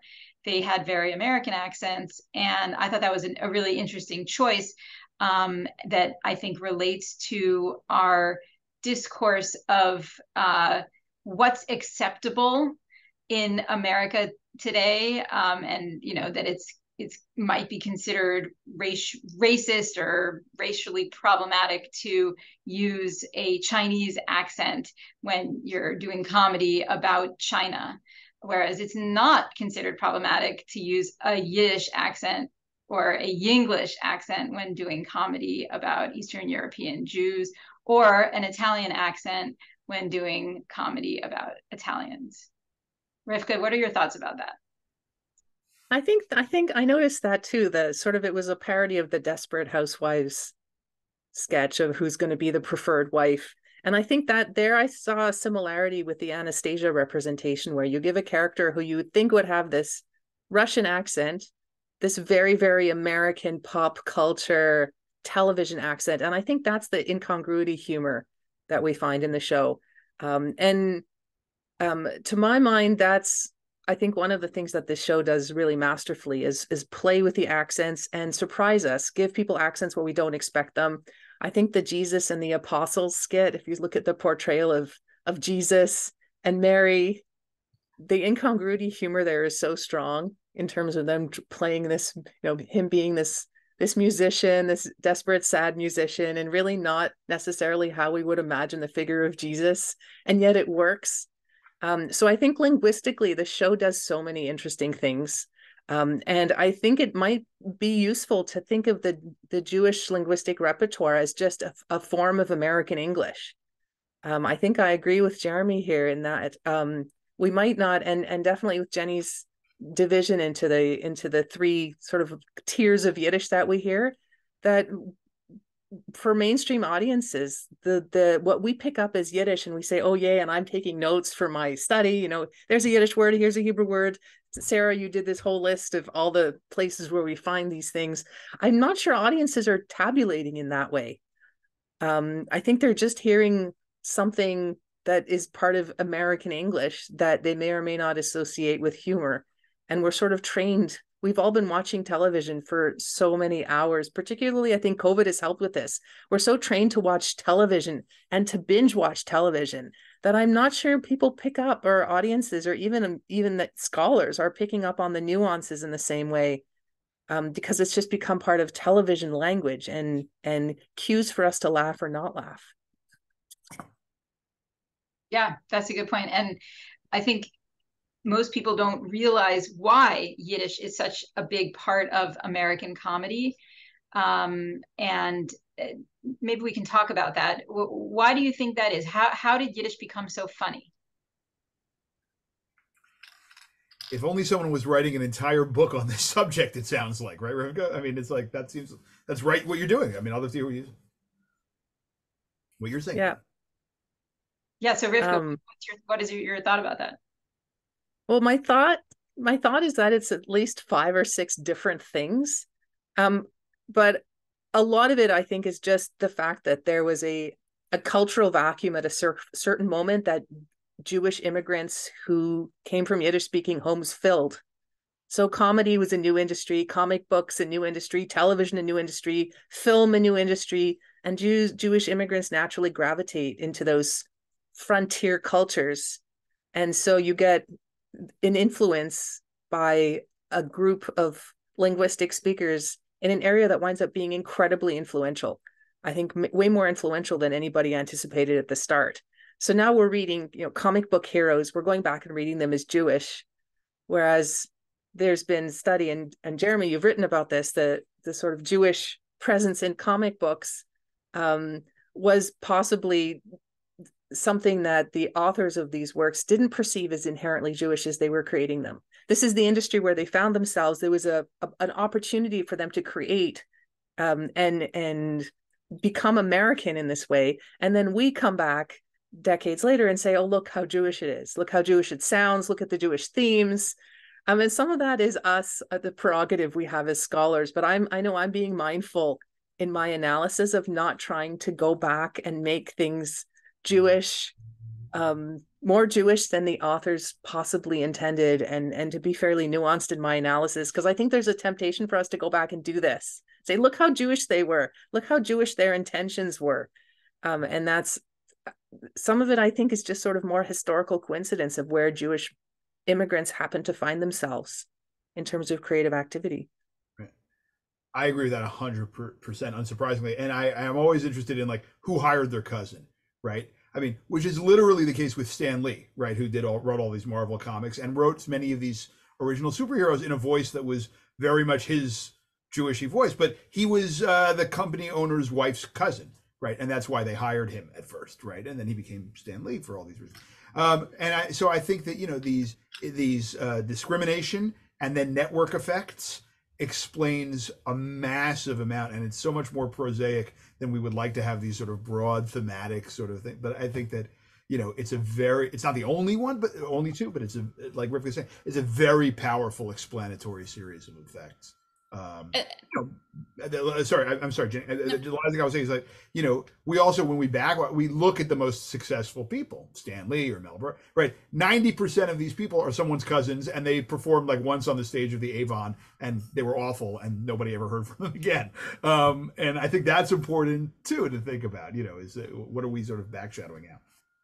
[SPEAKER 1] they had very American accents. And I thought that was an, a really interesting choice um, that I think relates to our discourse of uh, what's acceptable in America today, um, and you know that it's it's might be considered race, racist or racially problematic to use a Chinese accent when you're doing comedy about China, whereas it's not considered problematic to use a Yiddish accent or a Yinglish accent when doing comedy about Eastern European Jews, or an Italian accent when doing comedy about Italians. Rivka, what are your thoughts about that?
[SPEAKER 2] I think I think I noticed that too. The sort of it was a parody of the Desperate Housewives sketch of who's going to be the preferred wife. And I think that there I saw a similarity with the Anastasia representation, where you give a character who you would think would have this Russian accent, this very, very American pop culture television accent. And I think that's the incongruity humor that we find in the show. Um, and um, to my mind, that's I think one of the things that this show does really masterfully is, is play with the accents and surprise us, give people accents where we don't expect them. I think the Jesus and the Apostles skit, if you look at the portrayal of, of Jesus and Mary, the incongruity humor there is so strong in terms of them playing this, you know, him being this, this musician, this desperate, sad musician, and really not necessarily how we would imagine the figure of Jesus. And yet it works. Um, so I think linguistically, the show does so many interesting things. Um, and I think it might be useful to think of the, the Jewish linguistic repertoire as just a, a form of American English. Um, I think I agree with Jeremy here in that um, we might not, and, and definitely with Jenny's division into the, into the three sort of tiers of Yiddish that we hear, that for mainstream audiences, the the what we pick up as Yiddish and we say, oh yeah, and I'm taking notes for my study, you know, there's a Yiddish word, here's a Hebrew word. Sarah, you did this whole list of all the places where we find these things. I'm not sure audiences are tabulating in that way. Um, I think they're just hearing something that is part of American English that they may or may not associate with humor. And we're sort of trained. We've all been watching television for so many hours, particularly I think COVID has helped with this. We're so trained to watch television and to binge watch television that I'm not sure people pick up, or audiences, or even, even that scholars are picking up on the nuances in the same way, um, because it's just become part of television language and, and cues for us to laugh or not laugh.
[SPEAKER 1] Yeah, that's a good point. And I think most people don't realize why Yiddish is such a big part of American comedy. Um, and maybe we can talk about that. Why do you think that is? How, how did Yiddish become so funny?
[SPEAKER 4] If only someone was writing an entire book on this subject, it sounds like, right, Rivka? I mean, it's like, that seems, that's right what you're doing. I mean, I'll see what, you, what you're saying.
[SPEAKER 2] Yeah.
[SPEAKER 1] Yeah, so Rivka,
[SPEAKER 2] um,
[SPEAKER 1] what's your, what is your, your thought about that?
[SPEAKER 2] Well, my thought, my thought is that it's at least five or six different things. Um, but a lot of it, I think, is just the fact that there was a, a cultural vacuum at a cer certain moment that Jewish immigrants who came from Yiddish-speaking homes filled. So comedy was a new industry, comic books a new industry, television a new industry, film a new industry, and Jews, Jewish immigrants naturally gravitate into those frontier cultures. And so you get an influence by a group of linguistic speakers in an area that winds up being incredibly influential. I think way more influential than anybody anticipated at the start. So now we're reading, you know, comic book heroes. We're going back and reading them as Jewish, whereas there's been study, and, and Jeremy, you've written about this, the, the sort of Jewish presence in comic books um, was possibly something that the authors of these works didn't perceive as inherently Jewish as they were creating them. This is the industry where they found themselves. There was a, a an opportunity for them to create um, and and become American in this way. And then we come back decades later and say, oh, look how Jewish it is. Look how Jewish it sounds. Look at the Jewish themes. I mean, some of that is us, uh, the prerogative we have as scholars, but I'm I know I'm being mindful in my analysis of not trying to go back and make things Jewish um, more Jewish than the authors possibly intended, and and to be fairly nuanced in my analysis, because I think there's a temptation for us to go back and do this. Say, look how Jewish they were. Look how Jewish their intentions were. Um, and that's, some of it I think is just sort of more historical coincidence of where Jewish immigrants happen to find themselves in terms of creative activity.
[SPEAKER 4] Right. I agree with that one hundred percent, unsurprisingly. And I am always interested in like who hired their cousin, right? I mean, which is literally the case with Stan Lee, right? Who did all, wrote all these Marvel comics and wrote many of these original superheroes in a voice that was very much his Jewishy voice, but he was uh, the company owner's wife's cousin, right? And that's why they hired him at first, right? And then he became Stan Lee for all these reasons. Um, and I, so I think that, you know, these these uh, discrimination and then network effects explains a massive amount, and it's so much more prosaic than we would like to have these sort of broad thematic sort of thing. But I think that, you know, it's a very, it's not the only one, but only two, but it's a, like Rick was saying, it's a very powerful explanatory series of effects. Um, you know, sorry, I'm sorry, Jenny. The last thing I was saying is like, you know, we also, when we back, we look at the most successful people, Stan Lee or Mel Brooks, right? ninety percent of these people are someone's cousins, and they performed like once on the stage of the Avon, and they were awful, and nobody ever heard from them again. Um, and I think that's important too to think about. You know, is uh, what are we sort of backshadowing out?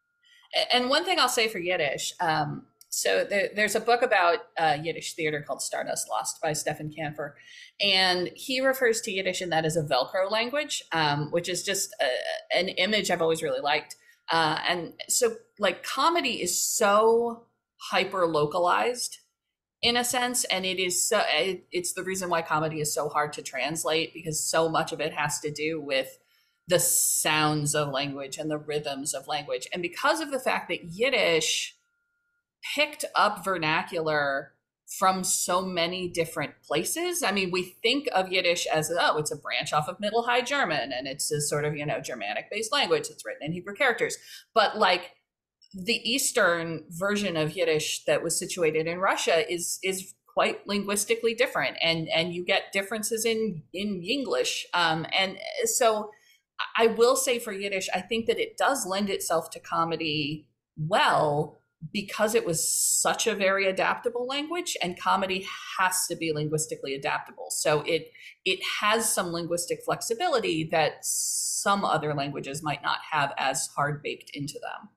[SPEAKER 5] And one thing I'll say for Yiddish. Um, So there, there's a book about uh, Yiddish theater called Stardust Lost by Stefan Kanfer. And he refers to Yiddish in that as a Velcro language, um, which is just a, an image I've always really liked. Uh, and so like comedy is so hyper localized in a sense. And it is so, it, it's the reason why comedy is so hard to translate, because so much of it has to do with the sounds of language and the rhythms of language. And because of the fact that Yiddish picked up vernacular from so many different places. I mean, we think of Yiddish as, oh, it's a branch off of Middle High German, and it's a sort of, you know, Germanic-based language that's written in Hebrew characters. But like the Eastern version of Yiddish that was situated in Russia is is quite linguistically different, and and you get differences in in English. Um, and so I will say for Yiddish, I think that it does lend itself to comedy well, because it was such a very adaptable language, and comedy has to be linguistically adaptable. So it it has some linguistic flexibility that some other languages might not have as hard baked into them.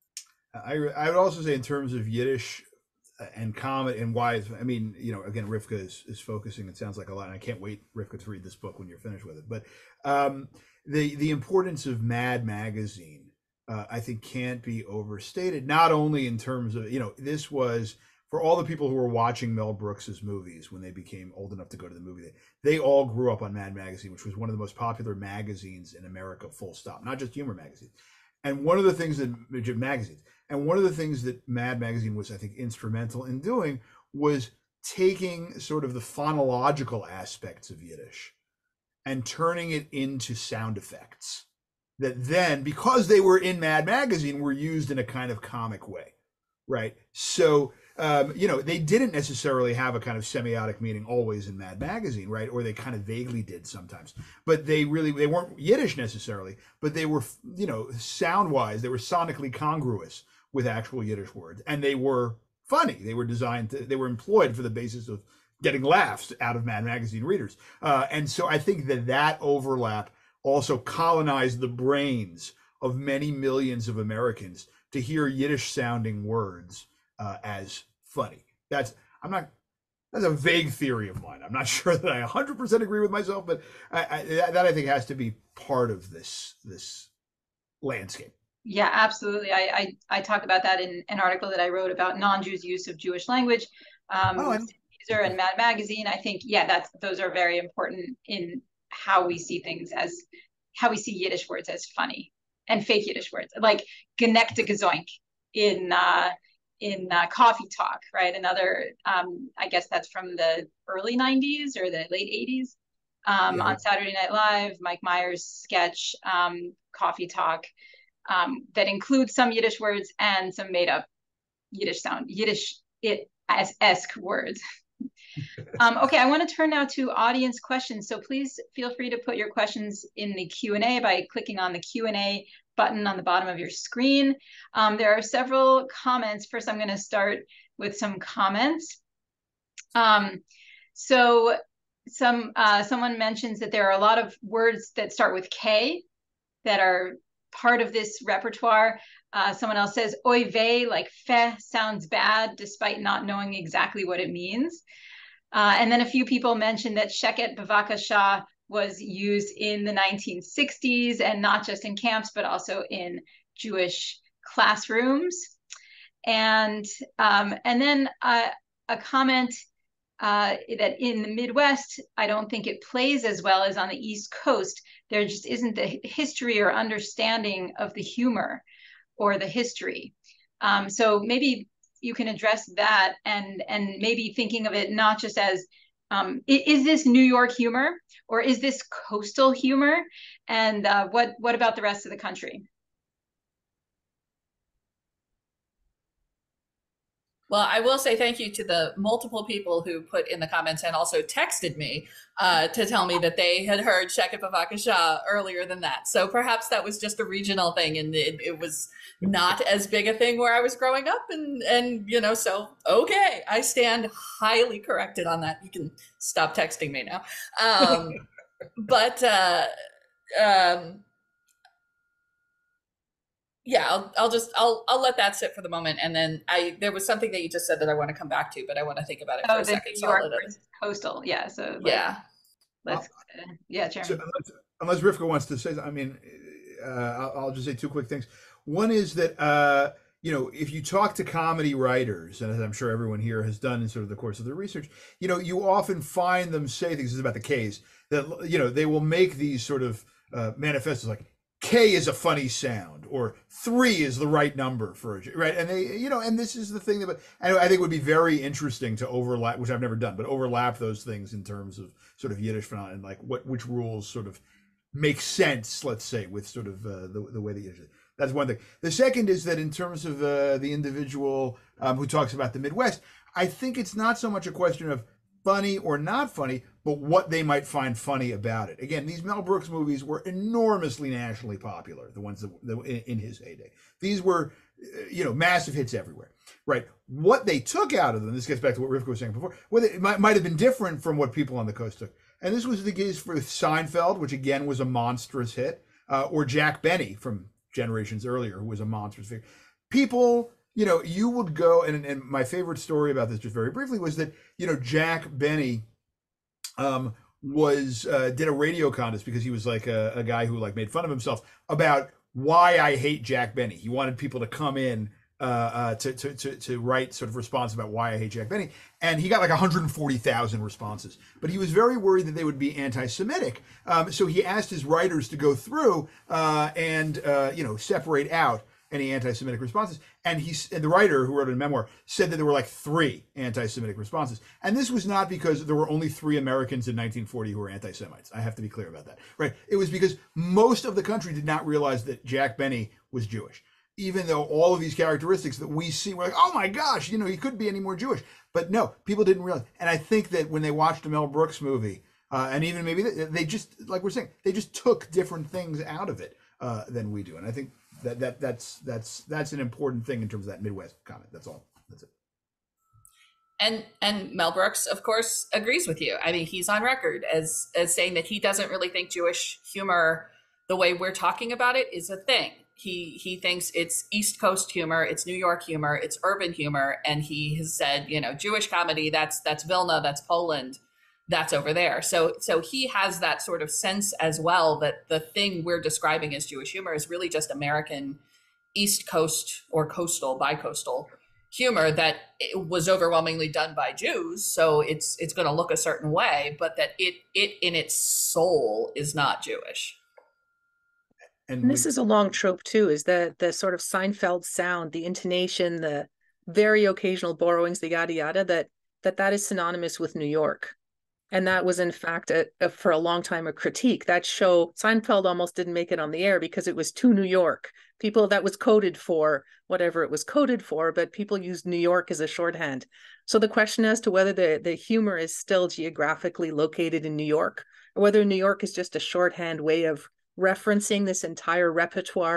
[SPEAKER 4] I, I would also say in terms of Yiddish and comedy and why, it's, I mean, you know, again, Rivka is, is focusing, it sounds like a lot, and I can't wait, Rivka, to read this book when you're finished with it. But um, the, the importance of Mad Magazine, Uh, I think can't be overstated, not only in terms of, you know, this was for all the people who were watching Mel Brooks's movies when they became old enough to go to the movie, they, they all grew up on Mad Magazine, which was one of the most popular magazines in America, full stop, not just humor magazines. And one of the things that magazines, and one of the things that Mad Magazine was, I think, instrumental in doing was taking sort of the phonological aspects of Yiddish and turning it into sound effects that then, because they were in Mad Magazine, were used in a kind of comic way, right? So, um, you know, they didn't necessarily have a kind of semiotic meaning always in Mad Magazine, right? Or they kind of vaguely did sometimes. But they really, they weren't Yiddish necessarily, but they were, you know, sound-wise, they were sonically congruous with actual Yiddish words. And they were funny. They were designed to, they were employed for the basis of getting laughs out of Mad Magazine readers. Uh, and so I think that that overlap also colonized the brains of many millions of Americans to hear Yiddish sounding words uh, as funny. That's, I'm not, that's a vague theory of mine. I'm not sure that I one hundred percent agree with myself, but I, I, that I think has to be part of this, this landscape.
[SPEAKER 1] Yeah, absolutely. I, I, I talk about that in an article that I wrote about non-Jews' use of Jewish language. Um, oh, and Mad Magazine. I think, yeah, that's, those are very important in how we see things as, how we see Yiddish words as funny, and fake Yiddish words, like genekte gezoink in uh, in uh, Coffee Talk, right? Another, um, I guess that's from the early nineties or the late eighties. Um, yeah. On Saturday Night Live, Mike Myers' sketch, um, Coffee Talk, um, that includes some Yiddish words and some made up Yiddish sound, Yiddish it as esque words. Um, okay, I want to turn now to audience questions. So please feel free to put your questions in the Q and A by clicking on the Q and A button on the bottom of your screen. Um, there are several comments. First, I'm going to start with some comments. Um, so some uh, someone mentions that there are a lot of words that start with K that are part of this repertoire. Uh, someone else says oy vey, like fe sounds bad, despite not knowing exactly what it means. Uh, and then a few people mentioned that sheket bavakasha was used in the nineteen sixties, and not just in camps, but also in Jewish classrooms. And, um, and then uh, a comment uh, that in the Midwest, I don't think it plays as well as on the East Coast. There just isn't the history or understanding of the humor or the history. Um, so maybe you can address that, and, and maybe thinking of it not just as, um, is this New York humor or is this coastal humor? And uh, what, what about the rest of the country?
[SPEAKER 5] Well, I will say thank you to the multiple people who put in the comments and also texted me uh, to tell me that they had heard Sheket Bavakasha earlier than that. So perhaps that was just a regional thing, and it, it was not as big a thing where I was growing up. And, and, you know, so, okay, I stand highly corrected on that. You can stop texting me now. Um, but, uh, um, yeah, I'll, I'll just, I'll, I'll let that sit for the moment. And then I, there was something that you just said that I want to come back to, but I want to think about it
[SPEAKER 1] oh,
[SPEAKER 5] for a second.
[SPEAKER 1] New
[SPEAKER 5] So
[SPEAKER 1] York
[SPEAKER 5] I'll let
[SPEAKER 1] versus coastal. Yeah. So like,
[SPEAKER 5] yeah.
[SPEAKER 1] Let's, uh, yeah, Chairman.
[SPEAKER 4] So unless, unless Rivka wants to say, I mean, uh, I'll, I'll just say two quick things. One is that, uh, you know, if you talk to comedy writers, and as I'm sure everyone here has done in sort of the course of their research, you know, you often find them say things, this is about the K's, that, you know, they will make these sort of uh, manifestos like, K is a funny sound, or three is the right number for a, right? And they, you know, and this is the thing that, and I think it would be very interesting to overlap, which I've never done, but overlap those things in terms of sort of Yiddish phenomenon, like what, which rules sort of make sense, let's say, with sort of uh, the, the way that Yiddish is. That's one thing. The second is that in terms of uh, the individual um, who talks about the Midwest, I think it's not so much a question of funny or not funny, but what they might find funny about it. Again, these Mel Brooks movies were enormously nationally popular, the ones that, that in, in his heyday. These were, you know, massive hits everywhere, right? What they took out of them, this gets back to what Rivka was saying before, well, it might, might have been different from what people on the coast took. And this was the case for Seinfeld, which again was a monstrous hit, uh, or Jack Benny from generations earlier, who was a monstrous figure. People, you know, you would go, and, and my favorite story about this, just very briefly, was that, you know, Jack Benny um, was, uh, did a radio contest because he was like a, a guy who like made fun of himself about why I hate Jack Benny. He wanted people to come in uh, uh, to, to, to, to write sort of response about why I hate Jack Benny. And he got like one hundred forty thousand responses, but he was very worried that they would be anti-Semitic. Um, so he asked his writers to go through uh, and, uh, you know, separate out any anti-Semitic responses. And he, and the writer who wrote a memoir said that there were like three anti-Semitic responses. And this was not because there were only three Americans in nineteen forty who were anti-Semites. I have to be clear about that, right? It was because most of the country did not realize that Jack Benny was Jewish, even though all of these characteristics that we see, we're like, oh my gosh, you know, he couldn't be any more Jewish. But no, people didn't realize. And I think that when they watched a Mel Brooks movie, uh, and even maybe they, they just, like we're saying, they just took different things out of it uh, than we do. And I think that that that's that's that's an important thing in terms of that Midwest comment. That's all. That's it.
[SPEAKER 5] And and Mel Brooks, of course, agrees with you. I mean, he's on record as as saying that he doesn't really think Jewish humor, the way we're talking about it, is a thing. He he thinks it's East Coast humor, it's New York humor, it's urban humor, and he has said, you know, Jewish comedy, that's that's Vilna, that's Poland, that's over there. So so he has that sort of sense as well that the thing we're describing as Jewish humor is really just American East Coast or coastal, bi-coastal humor that it was overwhelmingly done by Jews. So it's it's going to look a certain way, but that it it in its soul is not Jewish.
[SPEAKER 2] And, and this we, is a long trope too, is that the sort of Seinfeld sound, the intonation, the very occasional borrowings, the yada yada, that that that is synonymous with New York. And that was in fact a, a, for a long time a critique. That show, Seinfeld almost didn't make it on the air because it was too New York. People, that was coded for whatever it was coded for, but people used New York as a shorthand. So the question as to whether the, the humor is still geographically located in New York, or whether New York is just a shorthand way of referencing this entire repertoire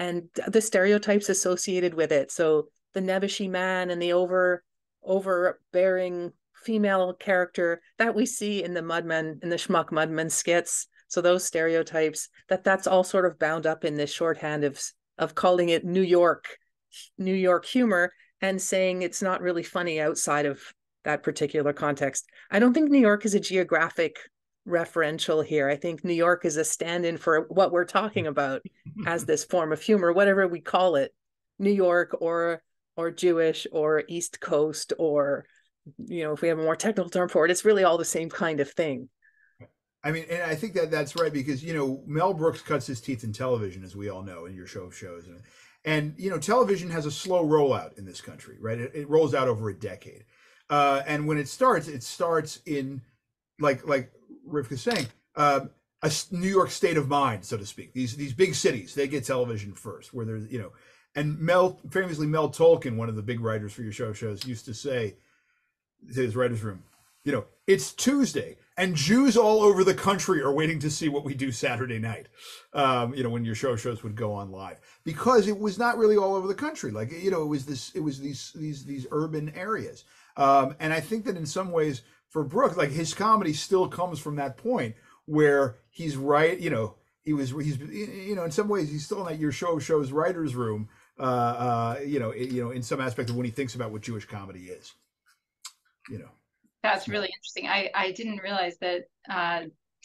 [SPEAKER 2] and the stereotypes associated with it. So the nebbishy man and the over overbearing female character that we see in the Mudmen, in the Schmuck Mudmen skits. So those stereotypes, that that's all sort of bound up in this shorthand of of calling it New York, New York humor, and saying it's not really funny outside of that particular context. I don't think New York is a geographic referential here. I think New York is a stand-in for what we're talking about as this form of humor, whatever we call it, New York or or Jewish or East Coast, or, you know, if we have a more technical term for it, it's really all the same kind of thing.
[SPEAKER 4] I mean, and I think that that's right, because, you know, Mel Brooks cuts his teeth in television, as we all know, in your show of shows. And, and you know, television has a slow rollout in this country, right? It, it rolls out over a decade. Uh, and when it starts, it starts in, like like Rivka's saying, uh, a New York state of mind, so to speak. These these big cities, they get television first, where there's, you know, and Mel, famously Mel Tolkien, one of the big writers for your show of shows, used to say to his writer's room, you know, it's Tuesday and Jews all over the country are waiting to see what we do Saturday night. Um, you know, when your show shows would go on live, because it was not really all over the country. Like, you know, it was this, it was these, these, these urban areas. Um, and I think that in some ways for Brooks, like his comedy still comes from that point where he's right. You know, he was, he's, you know, in some ways he's still in that your show shows writer's room, uh, uh, you know, you know, in some aspect of when he thinks about what Jewish comedy is, you know.
[SPEAKER 1] That's really interesting. I, I didn't realize that uh,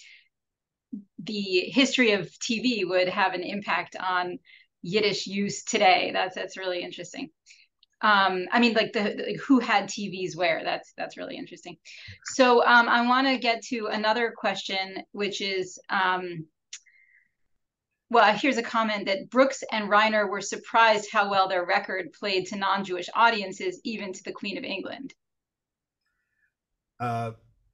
[SPEAKER 1] the history of T V would have an impact on Yiddish use today. That's that's really interesting. Um, I mean, like the, the who had T Vs where. That's that's really interesting. So um, I want to get to another question, which is, um, well, here's a comment that Brooks and Reiner were surprised how well their record played to non-Jewish audiences, even to the Queen of England.
[SPEAKER 4] Uh,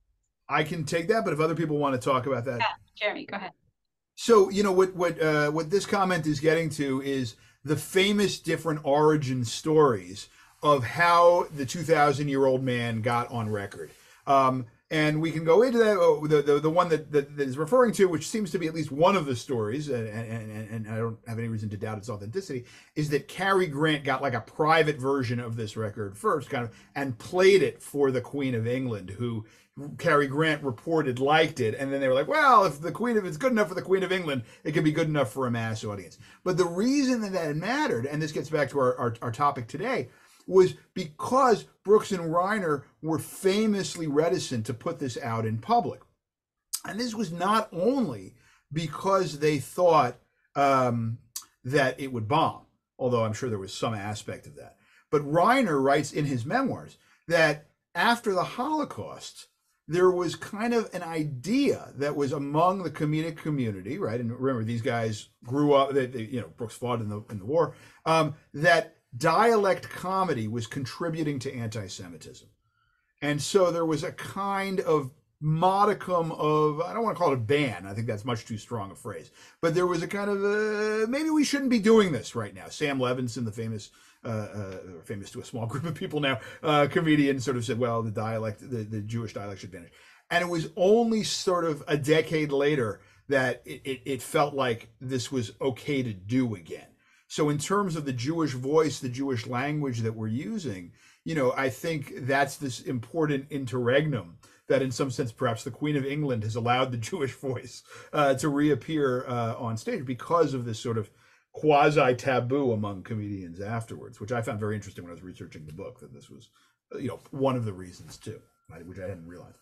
[SPEAKER 4] I can take that, but if other people want to talk about that,
[SPEAKER 1] yeah, Jeremy, go ahead.
[SPEAKER 4] So, you know, what what uh, what this comment is getting to is the famous different origin stories of how the two thousand year old man got on record. Um, and we can go into that. Oh, the, the the one that, that that is referring to, which seems to be at least one of the stories, and, and and and I don't have any reason to doubt its authenticity, is that Cary Grant got like a private version of this record first, kind of, and played it for the Queen of England, who Cary Grant reported liked it, and then they were like, well, if the Queen of it's good enough for the Queen of England, it can be good enough for a mass audience. But the reason that that mattered, and this gets back to our, our, our topic today, was because Brooks and Reiner were famously reticent to put this out in public. And this was not only because they thought um, that it would bomb, although I'm sure there was some aspect of that. But Reiner writes in his memoirs that after the Holocaust, there was kind of an idea that was among the comedic community, right? And remember, these guys grew up, they, they, you know, Brooks fought in the in the war, um, that dialect comedy was contributing to anti-Semitism. And so there was a kind of modicum of, I don't want to call it a ban, I think that's much too strong a phrase, but there was a kind of, uh, maybe we shouldn't be doing this right now. Sam Levinson, the famous, uh, uh, famous to a small group of people now, uh, comedian, sort of said, well, the dialect, the, the Jewish dialect should vanish. And it was only sort of a decade later that it, it, it felt like this was okay to do again. So in terms of the Jewish voice, the Jewish language that we're using, you know, I think that's this important interregnum that in some sense, perhaps the Queen of England has allowed the Jewish voice uh, to reappear uh, on stage because of this sort of quasi-taboo among comedians afterwards, which I found very interesting when I was researching the book, that this was, you know, one of the reasons too, which I hadn't realized.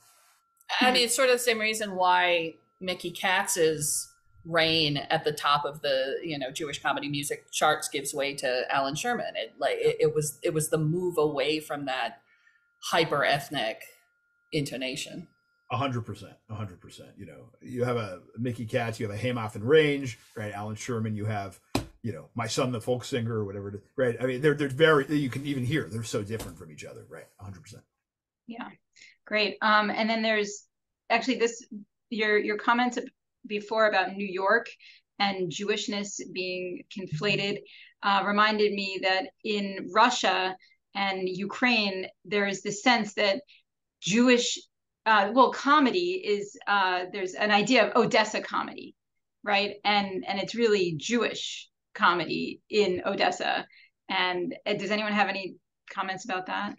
[SPEAKER 5] I mean, it's sort of the same reason why Mickey Katz's reign at the top of the, you know, Jewish comedy music charts gives way to Alan Sherman. It like it, it was it was the move away from that hyper ethnic intonation.
[SPEAKER 4] A hundred percent, a hundred percent. You know, you have a Mickey Katz, you have a Haymoff and Range, right? Alan Sherman, you have, you know, My Son the Folk Singer, or whatever it is, right? I mean, they're they're very, you can even hear they're so different from each other, right? A hundred percent.
[SPEAKER 1] Yeah, great. Um, and then there's actually this your your comments before about New York and Jewishness being conflated uh, reminded me that in Russia and Ukraine, there is this sense that Jewish, uh, well, comedy is, uh, there's an idea of Odessa comedy, right? And and it's really Jewish comedy in Odessa. And uh, does anyone have any comments about that?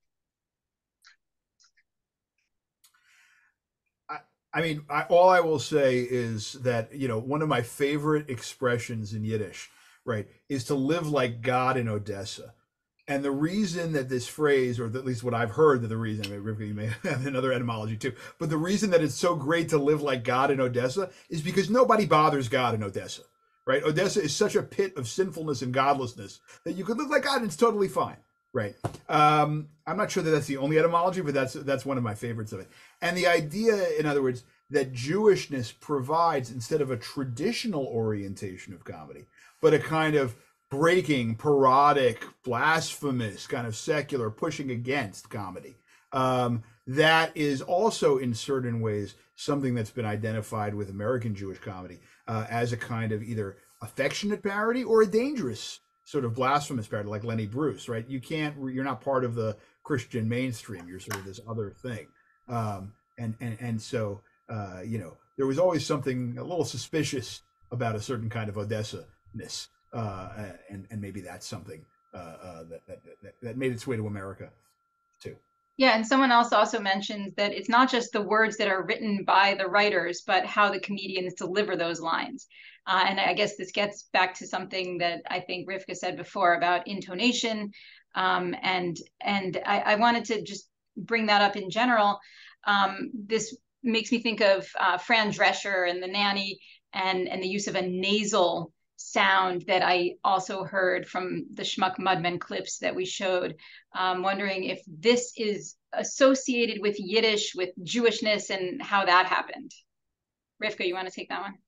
[SPEAKER 4] I mean, I, all I will say is that, you know, one of my favorite expressions in Yiddish, right, is to live like God in Odessa. And the reason that this phrase, or at least what I've heard that the reason, I mean, Rivka, you may have another etymology too, but the reason that it's so great to live like God in Odessa is because nobody bothers God in Odessa, right? Odessa is such a pit of sinfulness and godlessness that you could live like God and it's totally fine. Right. Um, I'm not sure that that's the only etymology, but that's that's one of my favorites of it. And the idea, in other words, that Jewishness provides, instead of a traditional orientation of comedy, but a kind of breaking, parodic, blasphemous, kind of secular, pushing against comedy. Um, that is also, in certain ways, something that's been identified with American Jewish comedy uh, as a kind of either affectionate parody or a dangerous sort of blasphemous parody, like Lenny Bruce, right? You can't, you're not part of the Christian mainstream. You're sort of this other thing. Um, and, and, and so, uh, you know, there was always something a little suspicious about a certain kind of Odessa-ness. Uh, and, and maybe that's something uh, uh, that, that, that, that made its way to America too.
[SPEAKER 1] Yeah, and someone else also mentions that it's not just the words that are written by the writers, but how the comedians deliver those lines. Uh, and I guess this gets back to something that I think Rivka said before about intonation. Um, and and I, I wanted to just bring that up in general. Um, this makes me think of uh, Fran Drescher and The Nanny, and, and the use of a nasal sound that I also heard from the Schmuck Mudman clips that we showed. Um, wondering if this is associated with Yiddish, with Jewishness, and how that happened. Rivka, you want to take that one?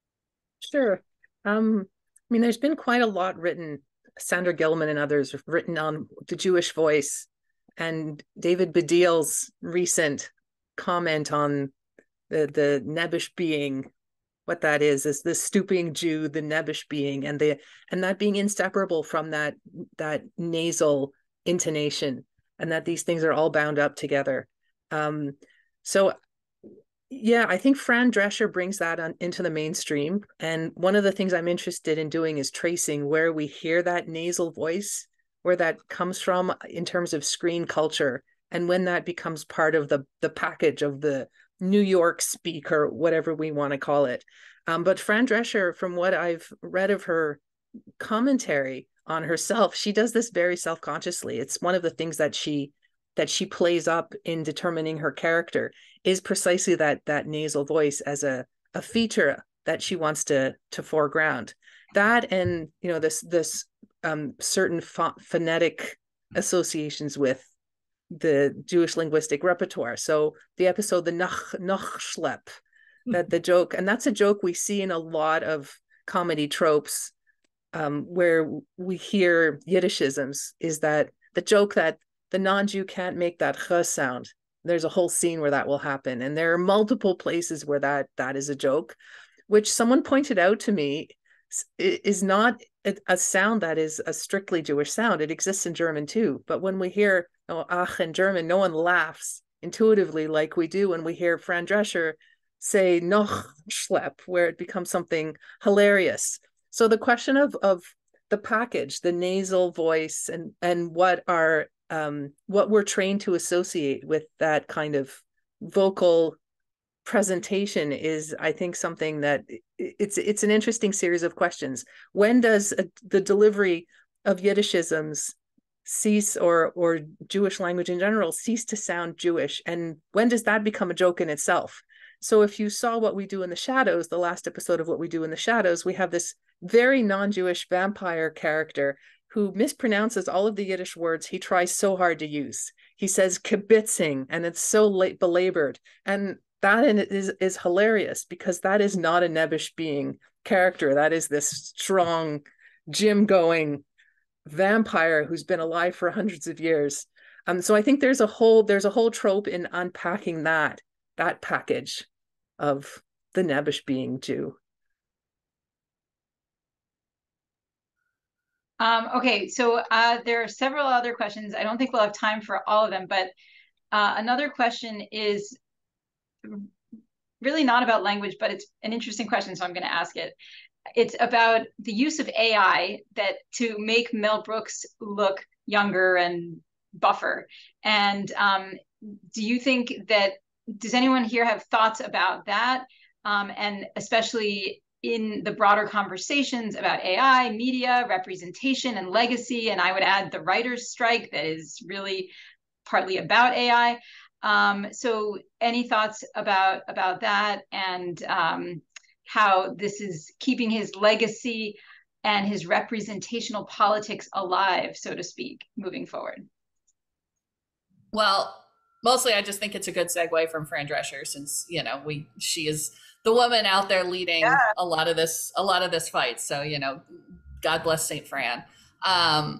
[SPEAKER 2] Sure. Um, I mean, there's been quite a lot written, Sandra Gilman and others have written on the Jewish voice, and David Baddiel's recent comment on the, the Nebish being, what that is, is the stooping Jew, the Nebish being, and the and that being inseparable from that that nasal intonation, and that these things are all bound up together. Um, so yeah, I think Fran Drescher brings that on, into the mainstream. And one of the things I'm interested in doing is tracing where we hear that nasal voice, where that comes from in terms of screen culture, and when that becomes part of the, the package of the New York speak, or whatever we want to call it. Um, but Fran Drescher, from what I've read of her commentary on herself, she does this very self-consciously. It's one of the things that she that she plays up in determining her character, is precisely that that nasal voice as a, a feature that she wants to to foreground. That, and you know, this this um, certain ph phonetic associations with the Jewish linguistic repertoire. So the episode, the nach nach schlep, that the joke, and that's a joke we see in a lot of comedy tropes, um, where we hear Yiddishisms, is that the joke that the non-Jew can't make that ch sound. There's a whole scene where that will happen. And there are multiple places where that that is a joke, which someone pointed out to me is not a sound that is a strictly Jewish sound. It exists in German too. But when we hear oh, ach in German, no one laughs intuitively like we do when we hear Fran Drescher say noch schlep, where it becomes something hilarious. So the question of, of the package, the nasal voice, and, and what are um, what we're trained to associate with that kind of vocal presentation is, I think, something that it's it's an interesting series of questions. When does a, the delivery of Yiddishisms cease, or or Jewish language in general cease to sound Jewish, and when does that become a joke in itself? So if you saw What We Do in the Shadows, the last episode of What We Do in the Shadows, we have this very non-Jewish vampire character who mispronounces all of the Yiddish words he tries so hard to use. He says kibitzing, and it's so late belabored. And that is, is hilarious, because that is not a Nebish being character. That is this strong, gym-going vampire who's been alive for hundreds of years. Um, so I think there's a whole there's a whole trope in unpacking that that package of the Nebish being Jew.
[SPEAKER 1] Um, okay, so uh, there are several other questions. I don't think we'll have time for all of them, but uh, another question is really not about language, but it's an interesting question, so I'm going to ask it. it's about the use of A I that to make Mel Brooks look younger and buffer. And um, do you think that, does anyone here have thoughts about that? Um, and especially in the broader conversations about A I, media, representation, and legacy. And I would add the writer's strike that is really partly about A I. Um, so any thoughts about, about that, and um, how this is keeping his legacy and his representational politics alive, so to speak, moving forward?
[SPEAKER 5] Well, mostly I just think it's a good segue from Fran Drescher, since, you know, we she is the woman out there leading yeah. a lot of this a lot of this fight. So, you know, God bless Saint Fran. Um,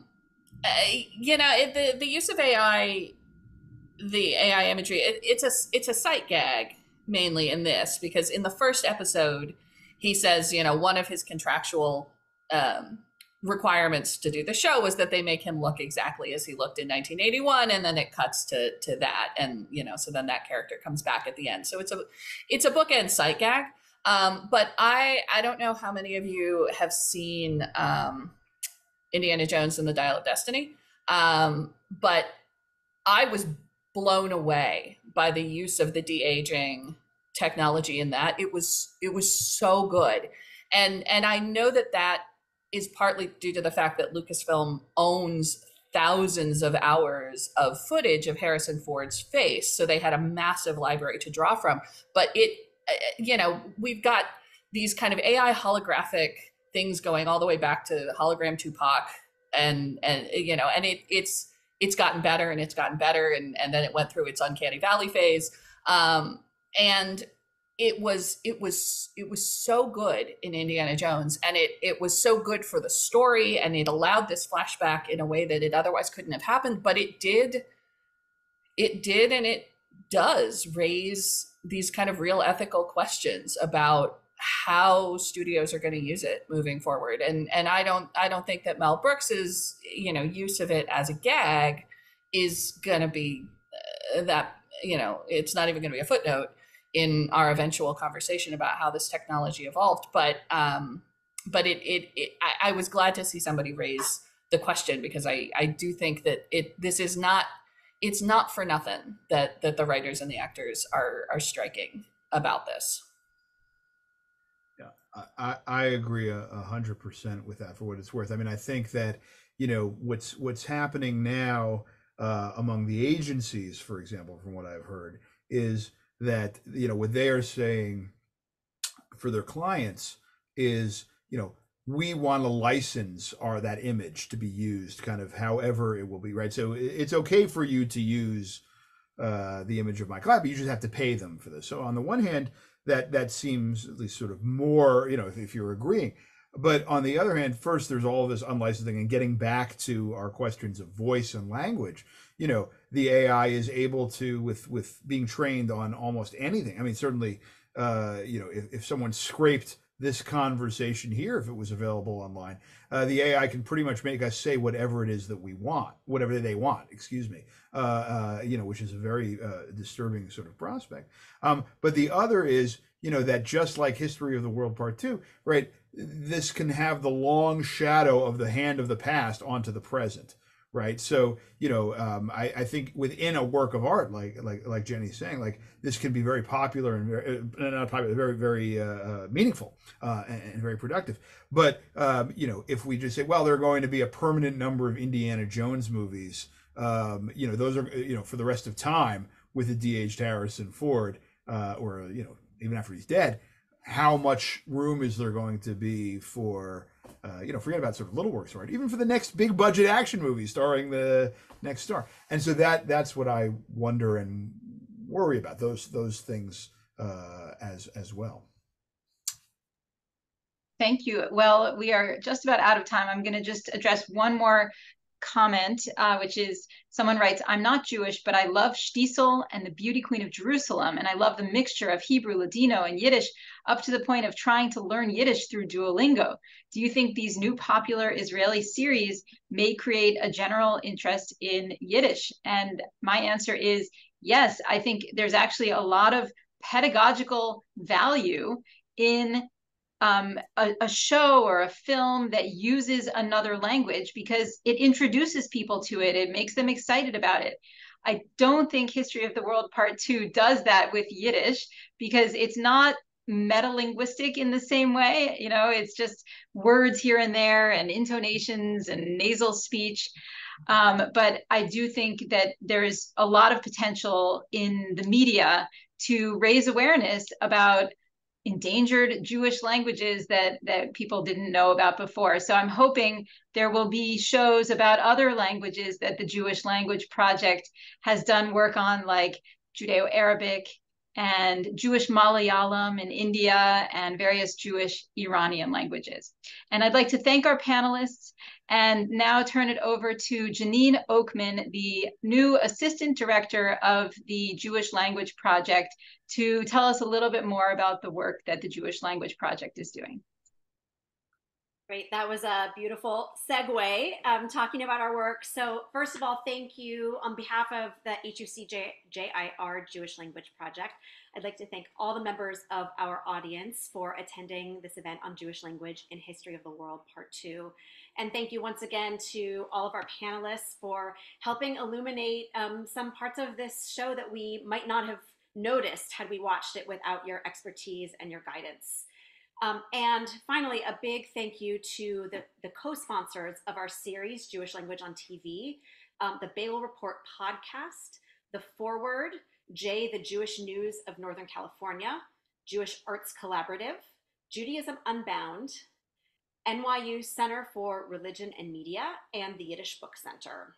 [SPEAKER 5] you know, it, the the use of A I, the A I imagery, it, it's a it's a sight gag mainly in this, because in the first episode, he says, you know, one of his contractual um, requirements to do the show was that they make him look exactly as he looked in nineteen eighty-one, and then it cuts to to that, and you know, so then that character comes back at the end. So it's a it's a bookend sight gag. Um, but I I don't know how many of you have seen um, Indiana Jones and the Dial of Destiny, um, but I was blown away by the use of the de-aging technology in that. It was it was so good, and and I know that that is partly due to the fact that Lucasfilm owns thousands of hours of footage of Harrison Ford's face. So they had a massive library to draw from. But it, you know, we've got these kind of A I holographic things going all the way back to hologram Tupac. And, and you know, and it, it's it's gotten better and it's gotten better. And, and then it went through its uncanny valley phase. Um, and It was it was it was so good in Indiana Jones, and it it was so good for the story, and it allowed this flashback in a way that it otherwise couldn't have happened. But it did, it did, and it does raise these kind of real ethical questions about how studios are going to use it moving forward. And and I don't I don't think that Mel Brooks's, you know, use of it as a gag is going to be uh, that, you know, it's not even going to be a footnote in our eventual conversation about how this technology evolved. But um, but it, it, it I, I was glad to see somebody raise the question, because I, I do think that it this is not it's not for nothing that that the writers and the actors are are striking about this.
[SPEAKER 4] Yeah, I, I agree a, a hundred percent with that, for what it's worth. I mean, I think that, you know, what's what's happening now uh, among the agencies, for example, from what I've heard, is that, you know, what they are saying for their clients is, you know, we want to license our that image to be used kind of however it will be, right? So it's okay for you to use uh, the image of my client, but you just have to pay them for this. So on the one hand, that that seems at least sort of more, you know, if, if you're agreeing. But on the other hand, first, there's all of this unlicensing, and getting back to our questions of voice and language, you know, the A I is able to, with with being trained on almost anything. I mean, certainly, uh, you know, if, if someone scraped this conversation here, if it was available online, uh, the A I can pretty much make us say whatever it is that we want, whatever they want, excuse me, uh, uh, you know, which is a very uh, disturbing sort of prospect. Um, but the other is, you know, that just like History of the World Part Two, right, this can have the long shadow of the hand of the past onto the present. Right. So, you know, um, I, I think within a work of art, like like like Jenny's saying, like this can be very popular and very, uh, not popular, very, very uh, meaningful uh, and, and very productive. But, um, you know, if we just say, well, there are going to be a permanent number of Indiana Jones movies, um, you know, those are, you know, for the rest of time with a de-aged Harrison Ford uh, or, you know, even after he's dead, how much room is there going to be for, uh, you know, forget about sort of little works, right? Even for the next big budget action movie starring the next star. And so that that's what I wonder and worry about, those those things uh, as as well.
[SPEAKER 1] Thank you. Well, we are just about out of time. I'm going to just address one more comment, uh, which is someone writes, I'm not Jewish, but I love Shtisel and the Beauty Queen of Jerusalem, and I love the mixture of Hebrew, Ladino, and Yiddish, up to the point of trying to learn Yiddish through Duolingo. Do you think these new popular Israeli series may create a general interest in Yiddish? And my answer is yes. I think there's actually a lot of pedagogical value in um, a, a show or a film that uses another language because it introduces people to it. It makes them excited about it. I don't think History of the World Part Two does that with Yiddish because it's not meta-linguistic in the same way. You know, it's just words here and there and intonations and nasal speech. Um, but I do think that there's a lot of potential in the media to raise awareness about endangered Jewish languages that that people didn't know about before. So I'm hoping there will be shows about other languages that the Jewish Language Project has done work on, like Judeo-Arabic and Jewish Malayalam in India and various Jewish Iranian languages. And I'd like to thank our panelists and now turn it over to Janine Oakman, the new Assistant Director of the Jewish Language Project, to tell us a little bit more about the work that the Jewish Language Project is doing.
[SPEAKER 12] Great, that was a beautiful segue um, talking about our work. So first of all, thank you on behalf of the H U C J I R Jewish Language Project. I'd like to thank all the members of our audience for attending this event on Jewish language and history of the world, part two. And thank you once again to all of our panelists for helping illuminate um, some parts of this show that we might not have noticed had we watched it without your expertise and your guidance. Um, and finally, a big thank you to the, the co-sponsors of our series, Jewish Language on T V, um, the Bail Report podcast, The Forward, Jay, the Jewish News of Northern California, Jewish Arts Collaborative, Judaism Unbound, N Y U Center for Religion and Media, and the Yiddish Book Center.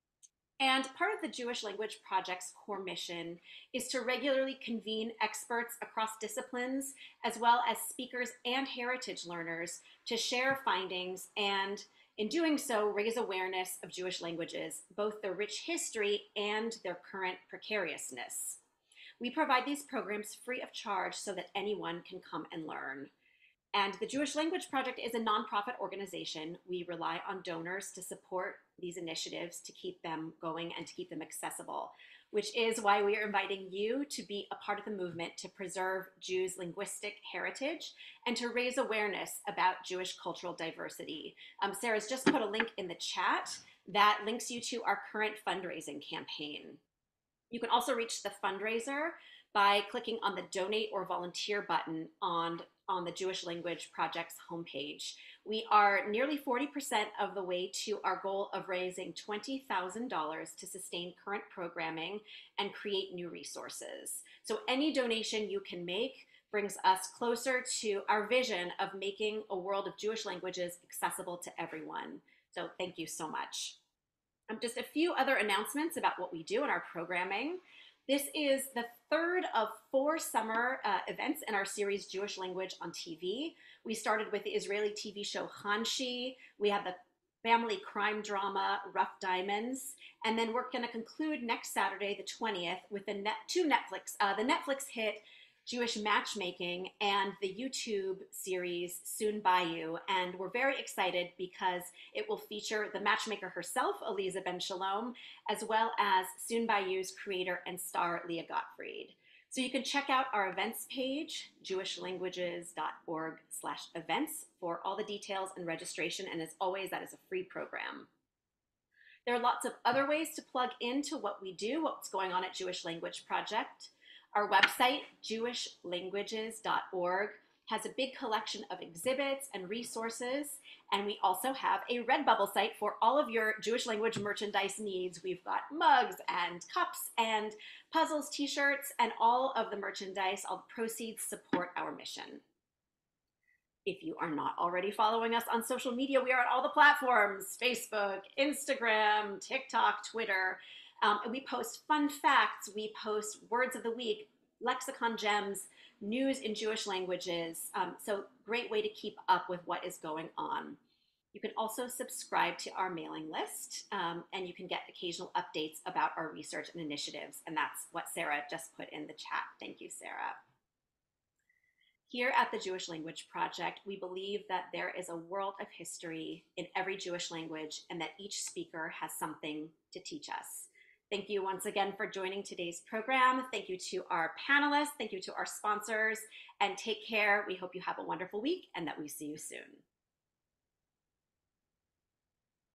[SPEAKER 12] And part of the Jewish Language Project's core mission is to regularly convene experts across disciplines, as well as speakers and heritage learners, to share findings and, in doing so, raise awareness of Jewish languages, both their rich history and their current precariousness. We provide these programs free of charge so that anyone can come and learn. And the Jewish Language Project is a nonprofit organization. We rely on donors to support these initiatives, to keep them going and to keep them accessible, which is why we are inviting you to be a part of the movement to preserve Jews' linguistic heritage and to raise awareness about Jewish cultural diversity. Um, Sarah's just put a link in the chat that links you to our current fundraising campaign. You can also reach the fundraiser by clicking on the donate or volunteer button on on the Jewish Language Project's homepage. We are nearly forty percent of the way to our goal of raising twenty thousand dollars to sustain current programming and create new resources. So any donation you can make brings us closer to our vision of making a world of Jewish languages accessible to everyone. So thank you so much. Um, just a few other announcements about what we do in our programming. This is the third of four summer uh, events in our series Jewish Language on T V. We started with the Israeli T V show Hanshi. We have the family crime drama Rough Diamonds. And then we're going to conclude next Saturday, the twentieth, with the net, two Netflix, uh, the Netflix hit Jewish Matchmaking and the YouTube series Soon By You. And we're very excited because it will feature the matchmaker herself, Eliza Ben Shalom, as well as Soon By You's creator and star, Leah Gottfried. So you can check out our events page, jewishlanguages.org slash events, for all the details and registration. And as always, that is a free program. There are lots of other ways to plug into what we do, what's going on at Jewish Language Project. Our website, jewish languages dot org, has a big collection of exhibits and resources. And we also have a Redbubble site for all of your Jewish language merchandise needs. We've got mugs and cups and puzzles, t-shirts, and all of the merchandise. All the proceeds support our mission. If you are not already following us on social media, we are on all the platforms: Facebook, Instagram, TikTok, Twitter. Um, and we post fun facts, we post words of the week, lexicon gems, news in Jewish languages. Um, so great way to keep up with what is going on. You can also subscribe to our mailing list, um, and you can get occasional updates about our research and initiatives. And that's what Sarah just put in the chat. Thank you, Sarah. Here at the Jewish Language Project, we believe that there is a world of history in every Jewish language and that each speaker has something to teach us. Thank you once again for joining today's program. Thank you to our panelists. Thank you to our sponsors. And take care. We hope you have a wonderful week and that we see you soon.